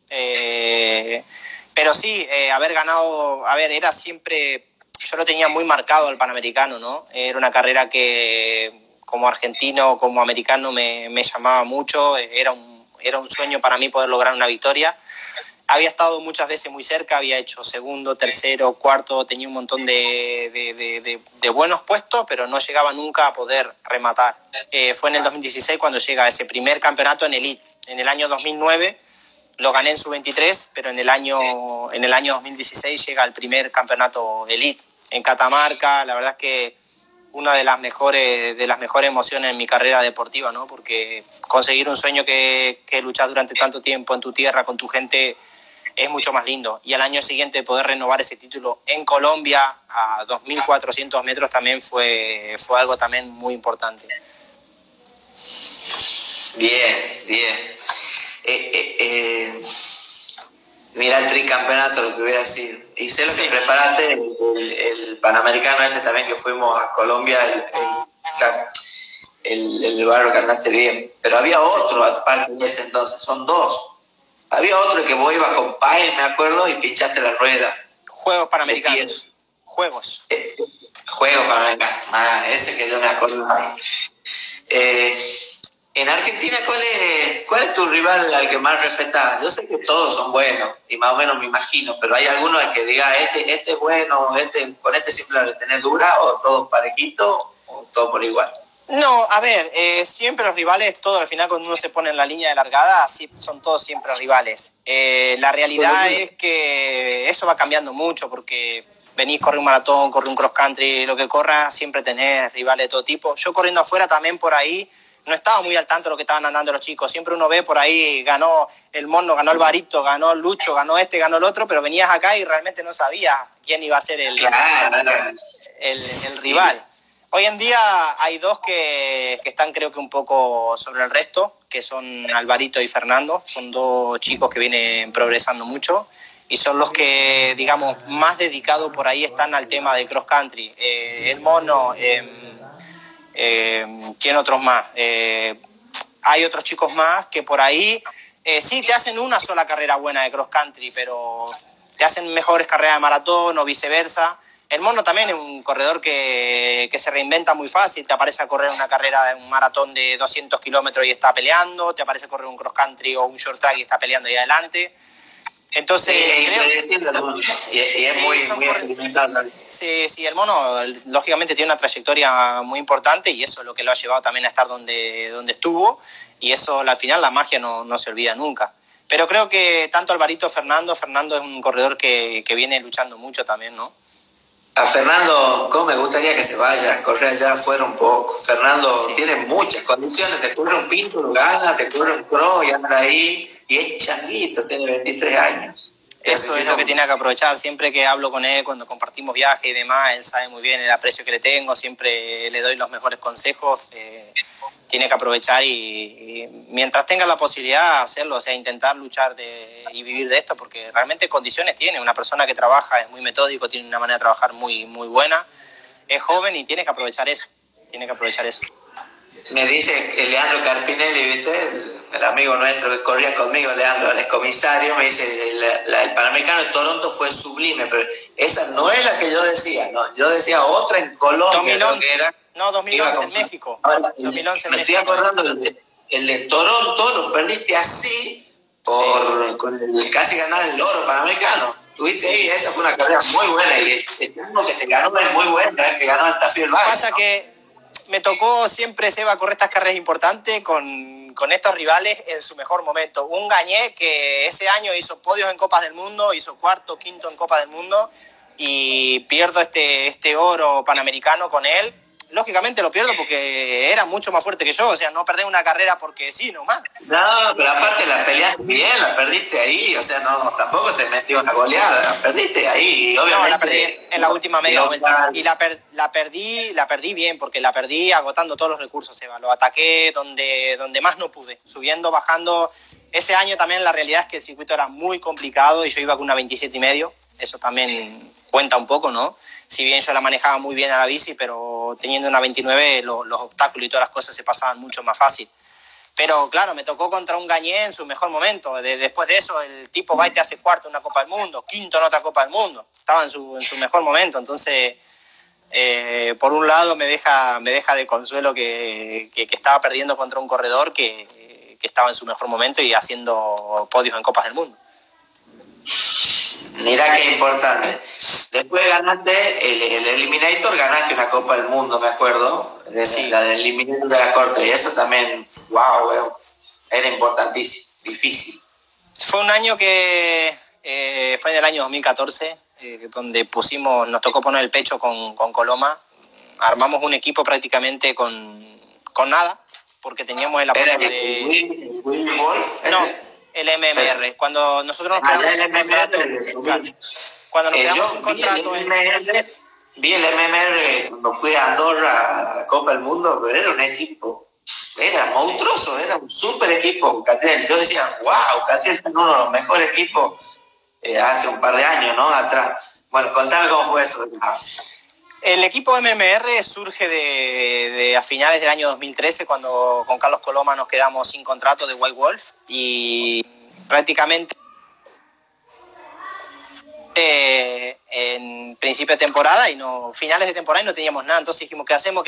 pero sí, haber ganado, era siempre, yo lo tenía muy marcado al Panamericano, ¿no? Era una carrera que como argentino, como americano me llamaba mucho, era un sueño para mí poder lograr una victoria. Había estado muchas veces muy cerca, había hecho segundo, tercero, cuarto, tenía un montón de buenos puestos, pero no llegaba nunca a poder rematar. Fue en el 2016 cuando llega ese primer campeonato en Elite. En el año 2009 lo gané en Sub-23, pero en el año 2016 llega el primer campeonato Elite en Catamarca. La verdad es que una de las mejores emociones en mi carrera deportiva, ¿no? Porque conseguir un sueño que luchas durante tanto tiempo en tu tierra, con tu gente, es mucho más lindo. Y al año siguiente poder renovar ese título en Colombia a 2.400 metros también fue algo también muy importante. Bien. Mira el tricampeonato, lo que hubiera sido. Y sé lo que preparaste, el Panamericano también que fuimos a Colombia, el lugar que andaste bien. Pero había otro, aparte de ese entonces, son dos. Había otro que vos ibas con Páez, me acuerdo, y pinchaste la rueda. Juegos Panamericanos. Juegos Panamericanos. Ese que yo me acuerdo. En Argentina, ¿cuál es tu rival al que más respetas? Yo sé que todos son buenos, y más o menos me imagino, pero ¿hay alguno al que diga, este es bueno, con este siempre la tener dura, o todos parejitos, o todo por igual? No, siempre los rivales, todo al final cuando uno se pone en la línea de largada, son todos siempre rivales. La realidad es que eso va cambiando mucho porque venís, correr un maratón, correr un cross country, lo que corra, siempre tenés rivales de todo tipo. Yo corriendo afuera también por ahí, no estaba muy al tanto de lo que estaban andando los chicos. Siempre uno ve por ahí, ganó el Mono, ganó el Barito, ganó Lucho, ganó ganó el otro, pero venías acá y realmente no sabías quién iba a ser el rival. Hoy en día hay dos que están creo que un poco sobre el resto, que son Alvarito y Fernando. Son dos chicos que vienen progresando mucho y son los que, digamos, más dedicados por ahí están al tema de cross country. El Mono, ¿quién otros más? Hay otros chicos más que por ahí sí te hacen una sola carrera buena de cross country, pero te hacen mejores carreras de maratón o viceversa. El Mono también es un corredor que se reinventa muy fácil. Te aparece a correr una carrera de un maratón de 200 kilómetros y está peleando. Te aparece a correr un cross country o un short track y está peleando ahí adelante. Entonces, es muy experimentado. Sí, el Mono lógicamente tiene una trayectoria muy importante y eso es lo que lo ha llevado también a estar donde estuvo. Y eso al final la magia no se olvida nunca. Pero creo que tanto Alvarito Fernando es un corredor que viene luchando mucho también, ¿no? A Fernando, ¿cómo me gustaría que se vaya a correr allá afuera un poco? Fernando tiene muchas condiciones, te corre un Pinto, lo gana, te corre un Pro y anda ahí, y es changuito, tiene 23 años. Eso es lo que tiene que aprovechar. Siempre que hablo con él, cuando compartimos viajes y demás, él sabe muy bien el aprecio que le tengo, siempre le doy los mejores consejos. Tiene que aprovechar y mientras tenga la posibilidad de hacerlo, o sea, intentar luchar y vivir de esto, porque realmente condiciones tiene. Una persona que trabaja, es muy metódico, tiene una manera de trabajar muy, muy buena, es joven y tiene que aprovechar eso. Me dice Leandro Carpinelli, ¿viste? El amigo nuestro que corría conmigo, Leandro, el excomisario, me dice, el Panamericano de Toronto fue sublime, pero esa no es la que yo decía, ¿no? Yo decía otra en Colombia. 2011, creo que era. No, 2011 en México. Ahora, 2011 en México. Estoy acordando, el de Toronto lo perdiste así, con el casi ganar el oro Panamericano. Tuviste ahí, esa fue una carrera muy buena, y el tiempo que te ganó es muy bueno, que ganó Altafiel Valle. Pasa que me tocó siempre, Seba, correr estas carreras importantes con estos rivales en su mejor momento. Un Gañé que ese año hizo podios en Copas del Mundo, hizo cuarto, quinto en Copa del Mundo, y pierdo este oro panamericano con él. lógicamente lo pierdo porque era mucho más fuerte que yo, o sea, no perdés una carrera porque sí, nomás. No, pero aparte la peleaste bien, la perdiste ahí, o sea, no, tampoco te metió una goleada, la perdiste ahí, y obviamente. No, la perdí en la última media vuelta. Y la perdí bien, porque la perdí agotando todos los recursos, Seba. Lo ataqué donde más no pude, subiendo, bajando. Ese año también la realidad es que el circuito era muy complicado y yo iba con una 27,5. Eso también cuenta un poco, ¿no? Si bien yo la manejaba muy bien a la bici, pero teniendo una 29 los obstáculos y todas las cosas se pasaban mucho más fácil. Pero claro, me tocó contra un Gagné en su mejor momento. Después de eso, el tipo va y te hace cuarto en una Copa del Mundo, quinto en otra Copa del Mundo. Estaba en su mejor momento. Entonces, por un lado, me deja de consuelo que estaba perdiendo contra un corredor que estaba en su mejor momento y haciendo podios en Copas del Mundo. Mira qué importante. Después ganaste el Eliminator, ganaste una Copa del Mundo, me acuerdo, Sí. La del Eliminator de la corte, y eso también, wow, era importantísimo, difícil. Fue un año que fue en el año 2014, donde nos tocó poner el pecho con Coloma. Armamos un equipo prácticamente con nada, porque teníamos el apoyo de... ¿Will Wolf? No, el MMR. Cuando nosotros nos quedamos sin contrato... Cuando nos quedamos sin contrato... Vi el MMR cuando fui a Andorra a la Copa del Mundo, pero era un equipo, era monstruoso, era un super equipo, Catriel. Yo decía, wow, Catriel es uno de los mejores equipos hace un par de años, ¿no? Atrás. Bueno, contame cómo fue eso. El equipo MMR surge de a finales del año 2013, cuando con Carlos Coloma nos quedamos sin contrato de White Wolf y prácticamente en principio de temporada y finales de temporada y no teníamos nada. Entonces dijimos, ¿qué hacemos?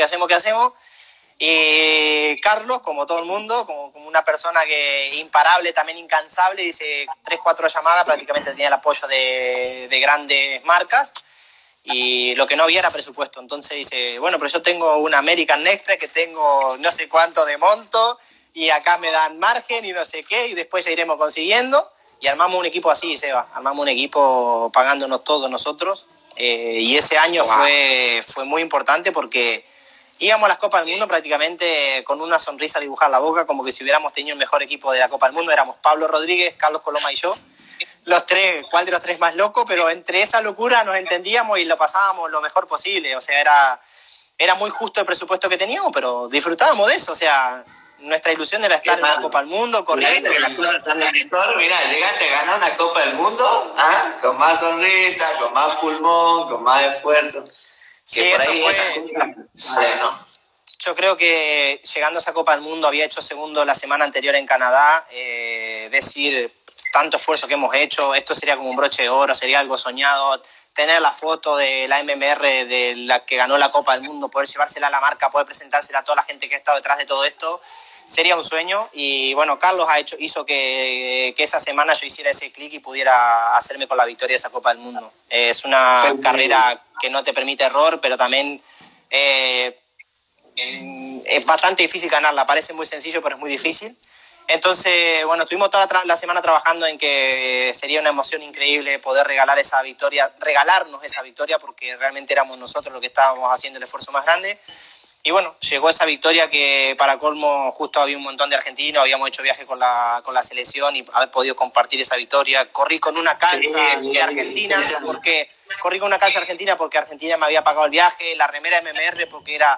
Y Carlos, como todo el mundo, como una persona que imparable, también incansable, dice 3-4 llamadas, prácticamente tenía el apoyo de grandes marcas. Y lo que no había era presupuesto. Entonces dice, bueno, pero yo tengo una American Express que tengo no sé cuánto de monto y acá me dan margen y no sé qué y después ya iremos consiguiendo. Y armamos un equipo así, Seba. Armamos un equipo pagándonos todos nosotros. Y ese año fue muy importante porque íbamos a las Copas del Mundo prácticamente con una sonrisa dibujada en la boca, como que si hubiéramos tenido el mejor equipo de la Copa del Mundo. Éramos Pablo Rodríguez, Carlos Coloma y yo. Los tres, ¿cuál de los tres más loco? Pero entre esa locura nos entendíamos y lo pasábamos lo mejor posible. O sea, era muy justo el presupuesto que teníamos, pero disfrutábamos de eso. O sea, nuestra ilusión era estar en la Copa del Mundo, corriendo. Que las cosas salen mejor, mira, llegaste a ganar una Copa del Mundo, ¿ah? Con más sonrisa, con más pulmón, con más esfuerzo. Sí, eso fue... Vale, ¿no? Yo creo que llegando a esa Copa del Mundo, había hecho segundo la semana anterior en Canadá, decir tanto esfuerzo que hemos hecho, esto sería como un broche de oro, sería algo soñado, tener la foto de la MMR de la que ganó la Copa del Mundo, poder llevársela a la marca, poder presentársela a toda la gente que ha estado detrás de todo esto, sería un sueño. Y bueno, Carlos hizo que esa semana yo hiciera ese clic y pudiera hacerme con la victoria de esa Copa del Mundo. Es una carrera que no te permite error, pero también es bastante difícil ganarla. Parece muy sencillo, pero es muy difícil. Entonces, bueno, estuvimos toda la semana trabajando en que sería una emoción increíble poder regalarnos esa victoria, porque realmente éramos nosotros los que estábamos haciendo el esfuerzo más grande. Y bueno, llegó esa victoria que para colmo justo había un montón de argentinos, habíamos hecho viaje con la selección y haber podido compartir esa victoria. Corrí con una calza de Argentina, porque Argentina me había pagado el viaje, la remera MMR porque era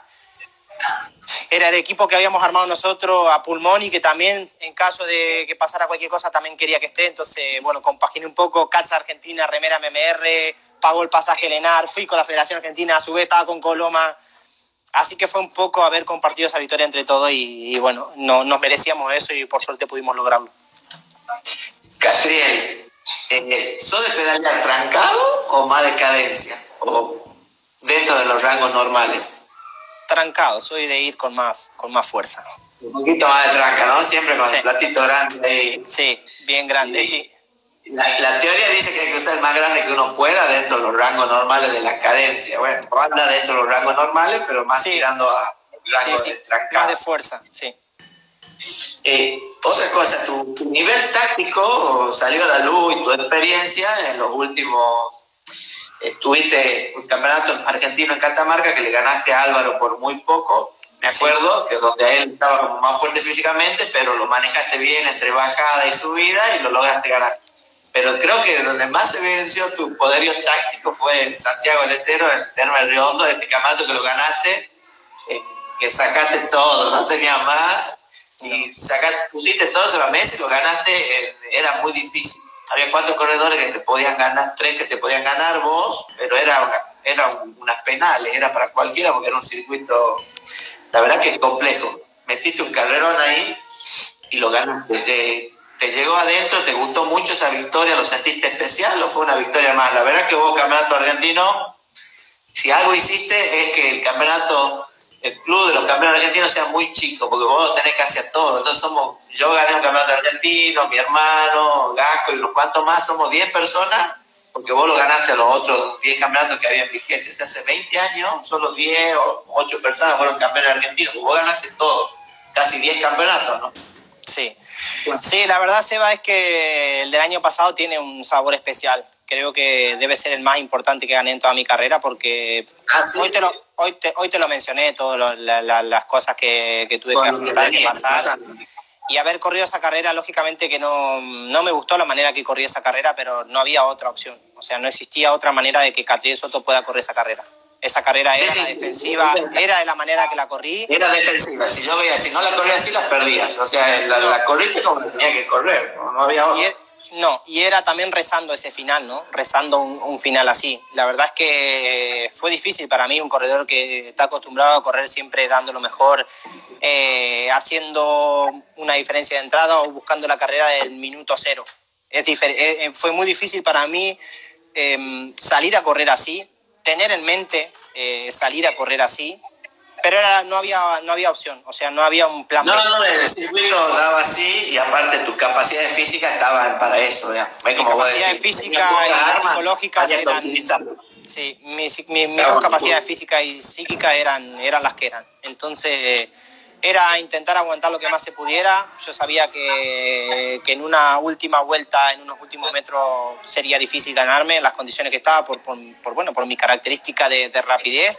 el equipo que habíamos armado nosotros a pulmón y que también en caso de que pasara cualquier cosa también quería que esté. Entonces, bueno, compaginé un poco, calza Argentina, remera MMR, pagó el pasaje Lenar, fui con la Federación Argentina, a su vez estaba con Coloma. Así que fue un poco haber compartido esa victoria entre todos y bueno, nos merecíamos eso y por suerte pudimos lograrlo. Catriel, ¿sos de pedalear trancado o más de cadencia? ¿O dentro de los rangos normales? Trancado, soy de ir con más fuerza. Un poquito más de tranca, ¿no? Siempre con el platito grande ahí. Sí, bien grande, sí. La teoría dice que hay que usar el más grande que uno pueda dentro de los rangos normales de la cadencia. Bueno, va a andar dentro de los rangos normales, pero más tirando a rango de trancado. Más de fuerza, sí. Otra cosa, tu nivel táctico salió a la luz y tu experiencia en los últimos tuviste un campeonato argentino en Catamarca que le ganaste a Álvaro por muy poco, me acuerdo, que donde él estaba como más fuerte físicamente, pero lo manejaste bien entre bajada y subida y lo lograste ganar. Pero creo que donde más se evidenció tu poderío táctico fue en Santiago del Estero, en Termas de Riondo, este campeonato que lo ganaste, que sacaste todo, no tenías más, y pusiste todo sobre la mesa y lo ganaste, era muy difícil. Había 4 corredores que te podían ganar, 3 que te podían ganar vos, pero era unas penales, era para cualquiera porque era un circuito, la verdad que es complejo. Metiste un carrerón ahí y lo ganaste. ¿Te llegó adentro? ¿Te gustó mucho esa victoria? ¿Lo sentiste especial o fue una victoria más? La verdad que vos, campeonato argentino, si algo hiciste es que el club de los campeones argentinos sea muy chico, porque vos lo tenés casi a todo. Entonces yo gané un campeonato argentino, mi hermano, Gasco y unos cuantos más, somos 10 personas, porque vos lo ganaste a los otros 10 campeonatos que había en vigencia. O sea, hace 20 años, solo 10 o 8 personas fueron campeones argentinos, vos ganaste todos, casi 10 campeonatos, ¿no? Sí. Sí, la verdad, Seba, es que el del año pasado tiene un sabor especial. Creo que debe ser el más importante que gané en toda mi carrera porque ¿sí? hoy te lo mencioné, todas las cosas que tuve que afrontar, que pasar. Y haber corrido esa carrera, lógicamente que no me gustó la manera que corrí esa carrera, pero no había otra opción. O sea, no existía otra manera de que Catriel Soto pueda correr esa carrera. Esa carrera era la defensiva, era de la manera que la corrí. Era defensiva, si no la corría así, las perdías. O sea, la corriste como tenía que correr, no había otra. Y era también rezando ese final, ¿no? Rezando un final así. La verdad es que fue difícil para mí, un corredor que está acostumbrado a correr siempre dando lo mejor, haciendo una diferencia de entrada o buscando la carrera del minuto 0. Fue muy difícil para mí salir a correr así, tener en mente salir a correr así, pero no había opción, o sea, no había un plan. No, el circuito daba así y aparte tus capacidades físicas estaban para eso, ¿ya? Mis capacidades físicas y psicológicas eran... Sí, mis dos capacidades físicas y psíquicas eran las que eran. Entonces, era intentar aguantar lo que más se pudiera. Yo sabía que en una última vuelta, en unos últimos metros, sería difícil ganarme en las condiciones que estaba por mi característica de rapidez.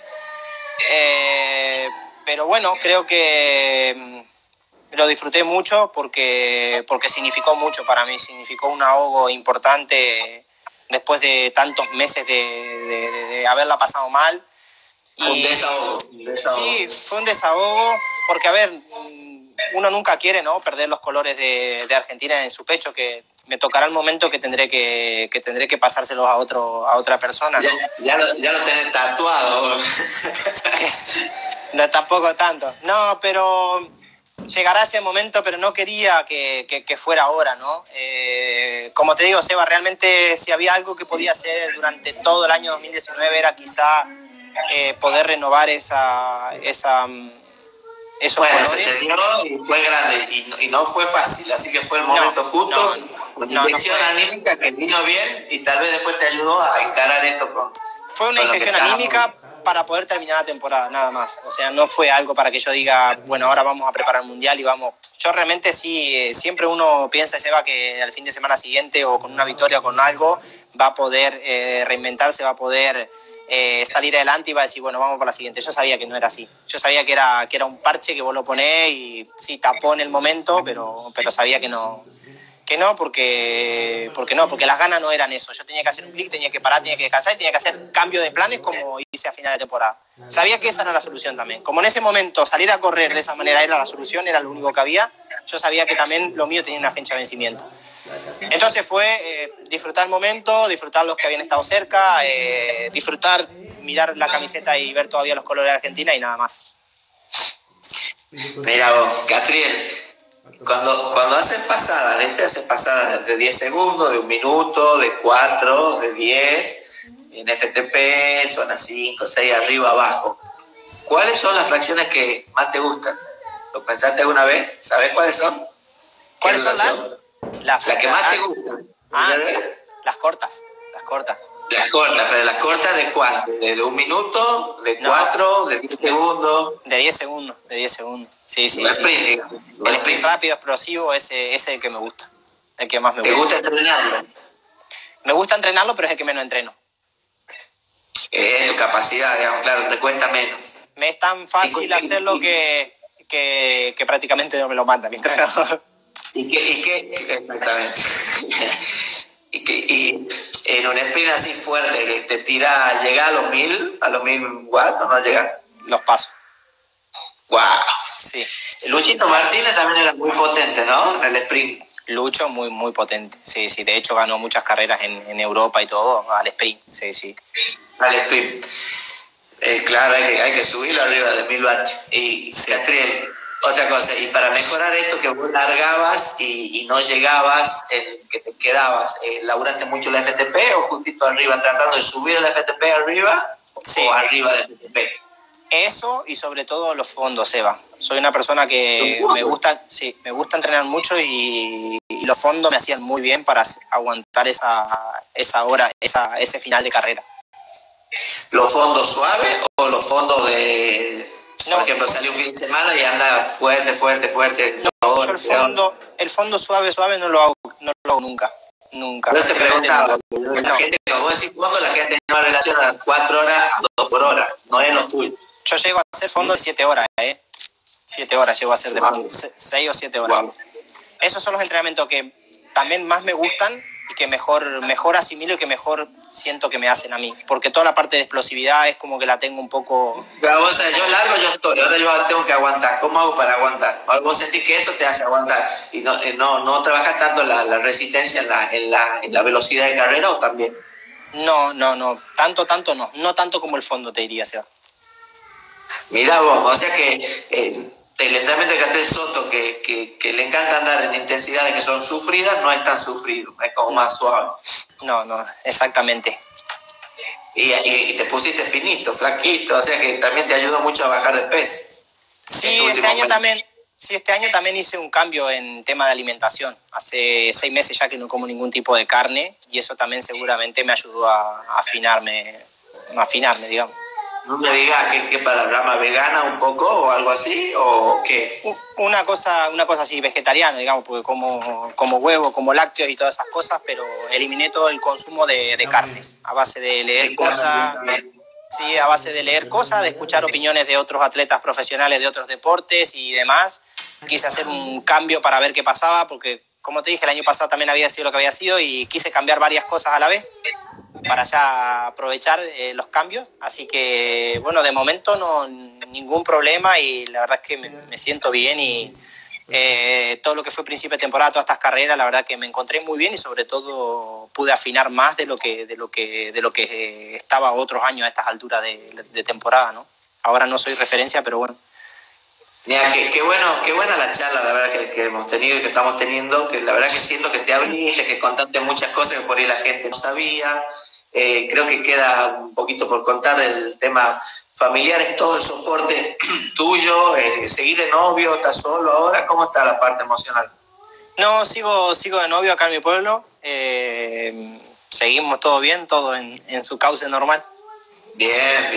Pero bueno, creo que lo disfruté mucho porque significó mucho para mí, significó un ahogo importante después de tantos meses de haberla pasado mal. Un desahogo. Sí, fue un desahogo porque, a ver, uno nunca quiere, ¿no?, perder los colores de Argentina en su pecho, que me tocará el momento que tendré que pasárselos a otra persona, ¿no? Ya lo tenés tatuado. No, tampoco tanto. No, pero llegará ese momento, pero no quería que fuera ahora, ¿no? Como te digo, Seba, realmente si había algo que podía hacer durante todo el año 2019 era quizá poder renovar esos colores. Se te dio y fue grande y no fue fácil, así que fue el momento justo, una inyección anímica que vino bien y tal vez después te ayudó a encarar esto fue una inyección anímica para poder terminar la temporada, nada más. O sea, no fue algo para que yo diga, bueno, ahora vamos a preparar el Mundial y vamos. Yo realmente sí, siempre uno piensa, Seba, que al fin de semana siguiente o con una victoria o con algo va a poder reinventarse, va a poder salir adelante y va a decir, bueno, vamos para la siguiente. Yo sabía que no era así. Yo sabía que era un parche que vos lo ponés y sí tapó en el momento, pero sabía que no, porque las ganas no eran eso. Yo tenía que hacer un clic, tenía que parar, tenía que descansar y tenía que hacer cambio de planes como hice a final de temporada. Sabía que esa era la solución también. Como en ese momento salir a correr de esa manera era la solución, era lo único que había, yo sabía que también lo mío tenía una fecha de vencimiento. Entonces fue disfrutar el momento, disfrutar los que habían estado cerca, disfrutar, mirar la camiseta y ver todavía los colores de Argentina y nada más. Mira vos, Catriel, cuando haces pasadas de 10 segundos, de 1 minuto, de 4, de 10, en FTP, zona 5, 6, arriba, abajo, ¿cuáles son las fracciones que más te gustan? ¿Lo pensaste alguna vez? ¿Sabes cuáles son? ¿Cuáles son las que más te gustan? Sí, las cortas. Las cortas, pero las cortas ¿de cuánto? ¿De 1 minuto? ¿De 4? ¿De 10 segundos? De 10 segundos. Sí. El sprint rápido, explosivo, ese es el que me gusta. El que más me gusta. ¿Te gusta entrenarlo? Me gusta entrenarlo, pero es el que menos entreno. Es tu capacidad, digamos, claro, te cuesta menos. Me es tan fácil hacerlo que prácticamente no me lo manda mi entrenador. Exactamente. y en un sprint así fuerte, que te tira, llega a los 1000 watts, ¿o no llegas? Los pasos. ¡Wow! Sí. Luchito Martínez también era muy potente, ¿no? En el sprint. Lucho muy, muy potente. Sí, sí. De hecho, ganó muchas carreras en Europa y todo al sprint. Sí, sí. Al sprint. Claro, hay que subirlo arriba de 1000 watts. Y Sí. Catriel, otra cosa, y para mejorar esto que vos largabas y no llegabas, que te quedabas, ¿laburaste mucho la FTP o justito arriba, tratando de subir el FTP arriba Sí. o arriba del FTP? Eso y sobre todo los fondos, Eva. Soy una persona que me gusta entrenar mucho y los fondos me hacían muy bien para aguantar esa hora, ese final de carrera. ¿Los fondos suaves o los fondos de...? No, por ejemplo, salió un fin de semana y anda fuerte. No, yo el fondo suave no lo hago nunca. Yo te preguntaba, la gente, como decís fondo, la gente no relaciona 4 horas a 2 por hora, no es lo tuyo. Yo llego a hacer fondo de 7 horas, 7 horas llego a hacer de fondo, 6 o 7 horas. Wow. Esos son los entrenamientos que también más me gustan y que mejor asimilo y que mejor siento que me hacen a mí. Porque toda la parte de explosividad es como que la tengo un poco... Pero vos, yo largo, yo estoy, ahora yo tengo que aguantar. ¿Cómo hago para aguantar? Vos sentís que eso te hace aguantar y no trabajas tanto la resistencia en la velocidad de carrera, ¿o también? No, tanto no. No tanto como el fondo, te diría, Seba. Mirá vos, o sea que el entrenamiento de Catriel Soto, que le encanta andar en intensidades que son sufridas, no es tan sufrido, es como más suave. No, exactamente. Y te pusiste finito, flaquito, o sea que también te ayudó mucho a bajar de peso. Sí, este año también hice un cambio en tema de alimentación. Hace 6 meses ya que no como ningún tipo de carne y eso también seguramente me ayudó a afinarme, digamos. No me digas que para la rama vegana un poco o algo así, o qué. Una cosa así, vegetariana, digamos, porque como huevo, como lácteos y todas esas cosas, pero eliminé todo el consumo de carnes, a base de leer cosas, sí, a base de leer cosas, de escuchar opiniones de otros atletas profesionales de otros deportes y demás. Quise hacer un cambio para ver qué pasaba, porque como te dije, el año pasado también había sido lo que había sido y quise cambiar varias cosas a la vez para ya aprovechar los cambios. Así que, bueno, de momento no ningún problema y la verdad es que me siento bien y todo lo que fue principio de temporada, todas estas carreras, la verdad que me encontré muy bien y sobre todo pude afinar más de lo que estaba otros años a estas alturas de temporada, ¿no? Ahora no soy referencia, pero bueno. Mira, qué buena la charla, la verdad, que hemos tenido y que estamos teniendo, que la verdad que siento que te abriste, que contaste muchas cosas que por ahí la gente no sabía. Creo que queda un poquito por contar el tema familiar, es todo el soporte tuyo, seguís de novio, estás solo ahora, ¿cómo está la parte emocional? No, sigo de novio acá en mi pueblo, seguimos todo bien, todo en su cauce normal. Bien.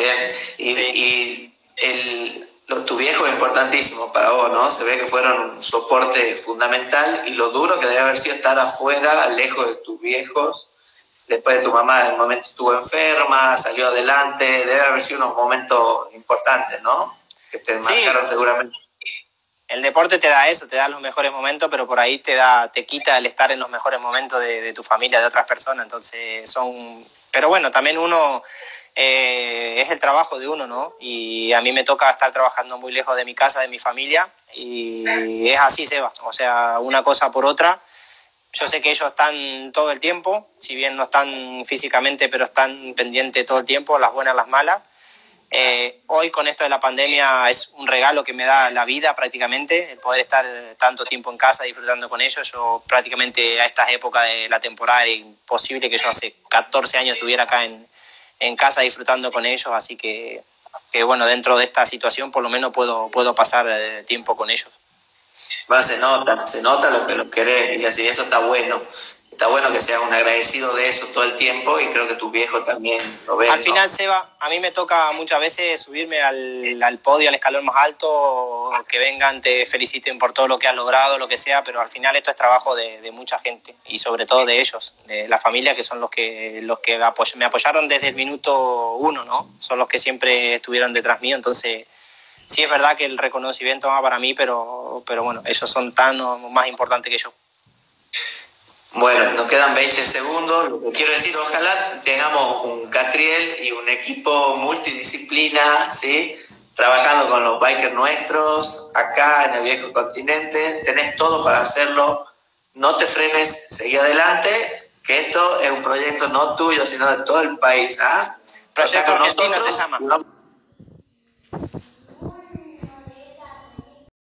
Sí. Tu viejo es importantísimo para vos, ¿no? Se ve que fueron un soporte fundamental y lo duro que debe haber sido estar afuera, lejos de tus viejos. Después de tu mamá, en el momento estuvo enferma, salió adelante, debe haber sido unos momentos importantes, ¿no? Que te marcaron seguramente. El deporte te da eso, te da los mejores momentos, pero por ahí te quita el estar en los mejores momentos de tu familia, de otras personas. Entonces pero bueno, también uno es el trabajo de uno, ¿no? Y a mí me toca estar trabajando muy lejos de mi casa, de mi familia, y es así, Seba. O sea, una cosa por otra. Yo sé que ellos están todo el tiempo, si bien no están físicamente, pero están pendientes todo el tiempo, las buenas, las malas. Hoy con esto de la pandemia es un regalo que me da la vida prácticamente, el poder estar tanto tiempo en casa disfrutando con ellos. Yo prácticamente a estas épocas de la temporada era imposible que yo hace 14 años estuviera acá en casa disfrutando con ellos, así que bueno, dentro de esta situación por lo menos puedo pasar tiempo con ellos. Se nota lo que los querés y así, eso está bueno. está bueno que seas un agradecido de eso todo el tiempo, y creo que tu viejo también lo ve. Al final, Seba, a mí me toca muchas veces subirme al podio, al escalón más alto, que vengan, te feliciten por todo lo que has logrado, lo que sea, pero al final esto es trabajo de mucha gente, y sobre todo de ellos, de la familia, que son los que me apoyaron desde el minuto 1, ¿no? Son los que siempre estuvieron detrás mío. Entonces sí es verdad que el reconocimiento va para mí, pero bueno, ellos son tan o más importantes que yo. Bueno, nos quedan 20 segundos. Lo que quiero decir, ojalá tengamos un Catriel y un equipo multidisciplina, ¿sí? Trabajando con los bikers nuestros, acá en el viejo continente. Tenés todo para hacerlo. No te frenes, seguí adelante, que esto es un proyecto no tuyo, sino de todo el país. Proyecto argentino se llama.